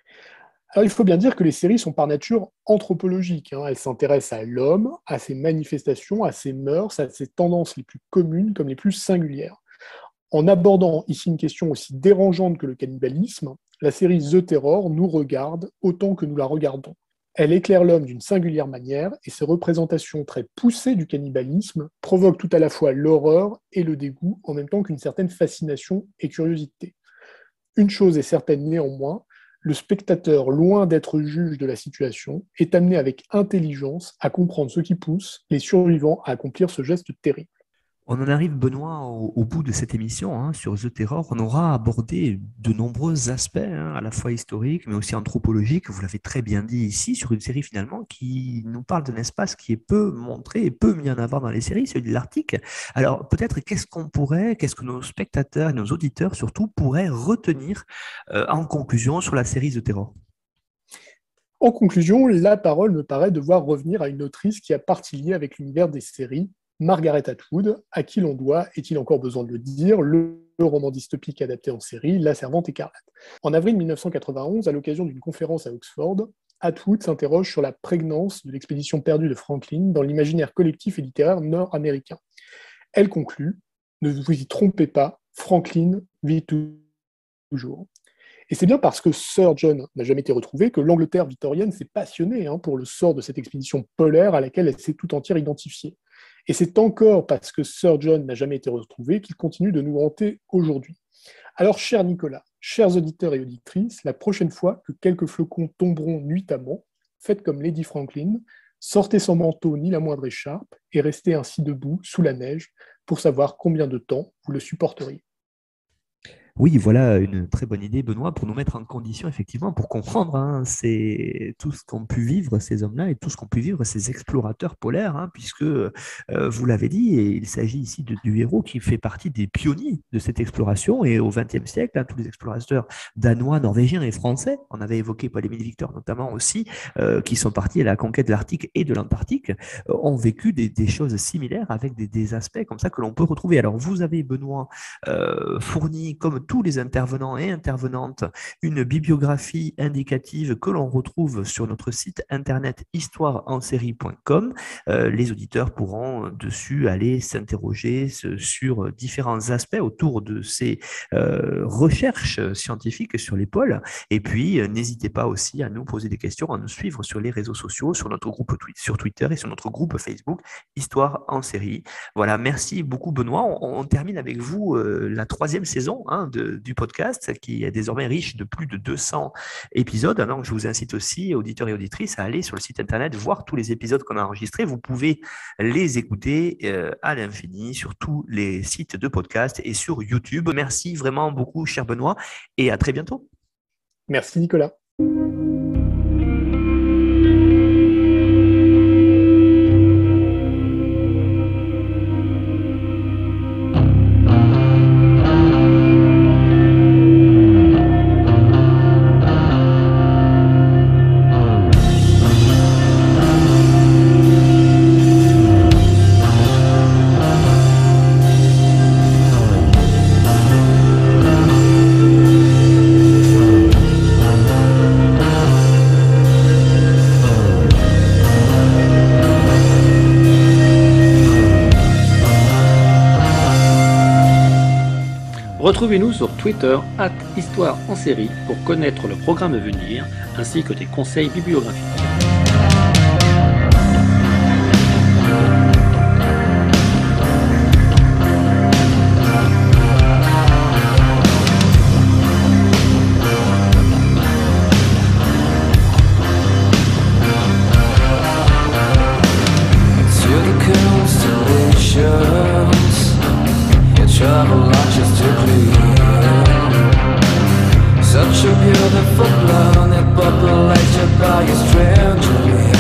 Alors, il faut bien dire que les séries sont par nature anthropologiques. Hein. Elles s'intéressent à l'homme, à ses manifestations, à ses mœurs, à ses tendances les plus communes comme les plus singulières. En abordant ici une question aussi dérangeante que le cannibalisme, la série The Terror nous regarde autant que nous la regardons. Elle éclaire l'homme d'une singulière manière et ses représentations très poussées du cannibalisme provoquent tout à la fois l'horreur et le dégoût en même temps qu'une certaine fascination et curiosité. Une chose est certaine néanmoins, le spectateur, loin d'être juge de la situation, est amené avec intelligence à comprendre ce qui pousse les survivants à accomplir ce geste terrible. On en arrive, Benoît, au, au bout de cette émission hein, sur The Terror. On aura abordé de nombreux aspects, hein, à la fois historiques, mais aussi anthropologiques. Vous l'avez très bien dit ici, sur une série finalement qui nous parle d'un espace qui est peu montré et peu mis en avant dans les séries, celui de l'Arctique. Alors peut-être qu'est-ce qu'on pourrait, qu'est-ce que nos spectateurs et nos auditeurs surtout pourraient retenir euh, en conclusion sur la série The Terror? En conclusion, la parole me paraît devoir revenir à une autrice qui a partie liée avec l'univers des séries, Margaret Atwood, à qui l'on doit, est-il encore besoin de le dire, le roman dystopique adapté en série, La Servante écarlate. En avril mille neuf cent quatre-vingt-onze, à l'occasion d'une conférence à Oxford, Atwood s'interroge sur la prégnance de l'expédition perdue de Franklin dans l'imaginaire collectif et littéraire nord-américain. Elle conclut « Ne vous y trompez pas, Franklin vit toujours ». Et c'est bien parce que Sir John n'a jamais été retrouvé que l'Angleterre victorienne s'est passionnée hein, pour le sort de cette expédition polaire à laquelle elle s'est tout entière identifiée. Et c'est encore parce que Sir John n'a jamais été retrouvé qu'il continue de nous hanter aujourd'hui. Alors, cher Nicolas, chers auditeurs et auditrices, la prochaine fois que quelques flocons tomberont nuitamment, faites comme Lady Franklin, sortez sans manteau ni la moindre écharpe et restez ainsi debout, sous la neige, pour savoir combien de temps vous le supporteriez. Oui, voilà une très bonne idée, Benoît, pour nous mettre en condition, effectivement, pour comprendre hein, c'est tout ce qu'ont pu vivre ces hommes-là et tout ce qu'ont pu vivre ces explorateurs polaires, hein, puisque, euh, vous l'avez dit, et il s'agit ici de, du héros qui fait partie des pionniers de cette exploration. Et au vingtième siècle, hein, tous les explorateurs danois, norvégiens et français, on avait évoqué Paul-Émile Victor notamment aussi, euh, qui sont partis à la conquête de l'Arctique et de l'Antarctique, euh, ont vécu des, des choses similaires avec des, des aspects comme ça que l'on peut retrouver. Alors, vous avez, Benoît, euh, fourni, comme tous les intervenants et intervenantes, une bibliographie indicative que l'on retrouve sur notre site internet histoire en série point com. Euh, les auditeurs pourront dessus aller s'interroger sur différents aspects autour de ces euh, recherches scientifiques sur les pôles. Et puis, euh, n'hésitez pas aussi à nous poser des questions, à nous suivre sur les réseaux sociaux, sur notre groupe sur Twitter et sur notre groupe Facebook Histoire en série. Voilà, merci beaucoup Benoît. On, on termine avec vous euh, la troisième saison hein, de, du podcast qui est désormais riche de plus de deux cents épisodes. Donc, je vous incite aussi, auditeurs et auditrices, à aller sur le site internet, voir tous les épisodes qu'on a enregistrés. Vous pouvez les écouter euh, à l'infini sur tous les sites de podcast et sur YouTube. Merci vraiment beaucoup, cher Benoît, et à très bientôt. Merci Nicolas. Retrouvez-nous sur Twitter arobase histoire en série pour connaître le programme à venir ainsi que des conseils bibliographiques. Travel logistically, such a beautiful planet populated by a stranger.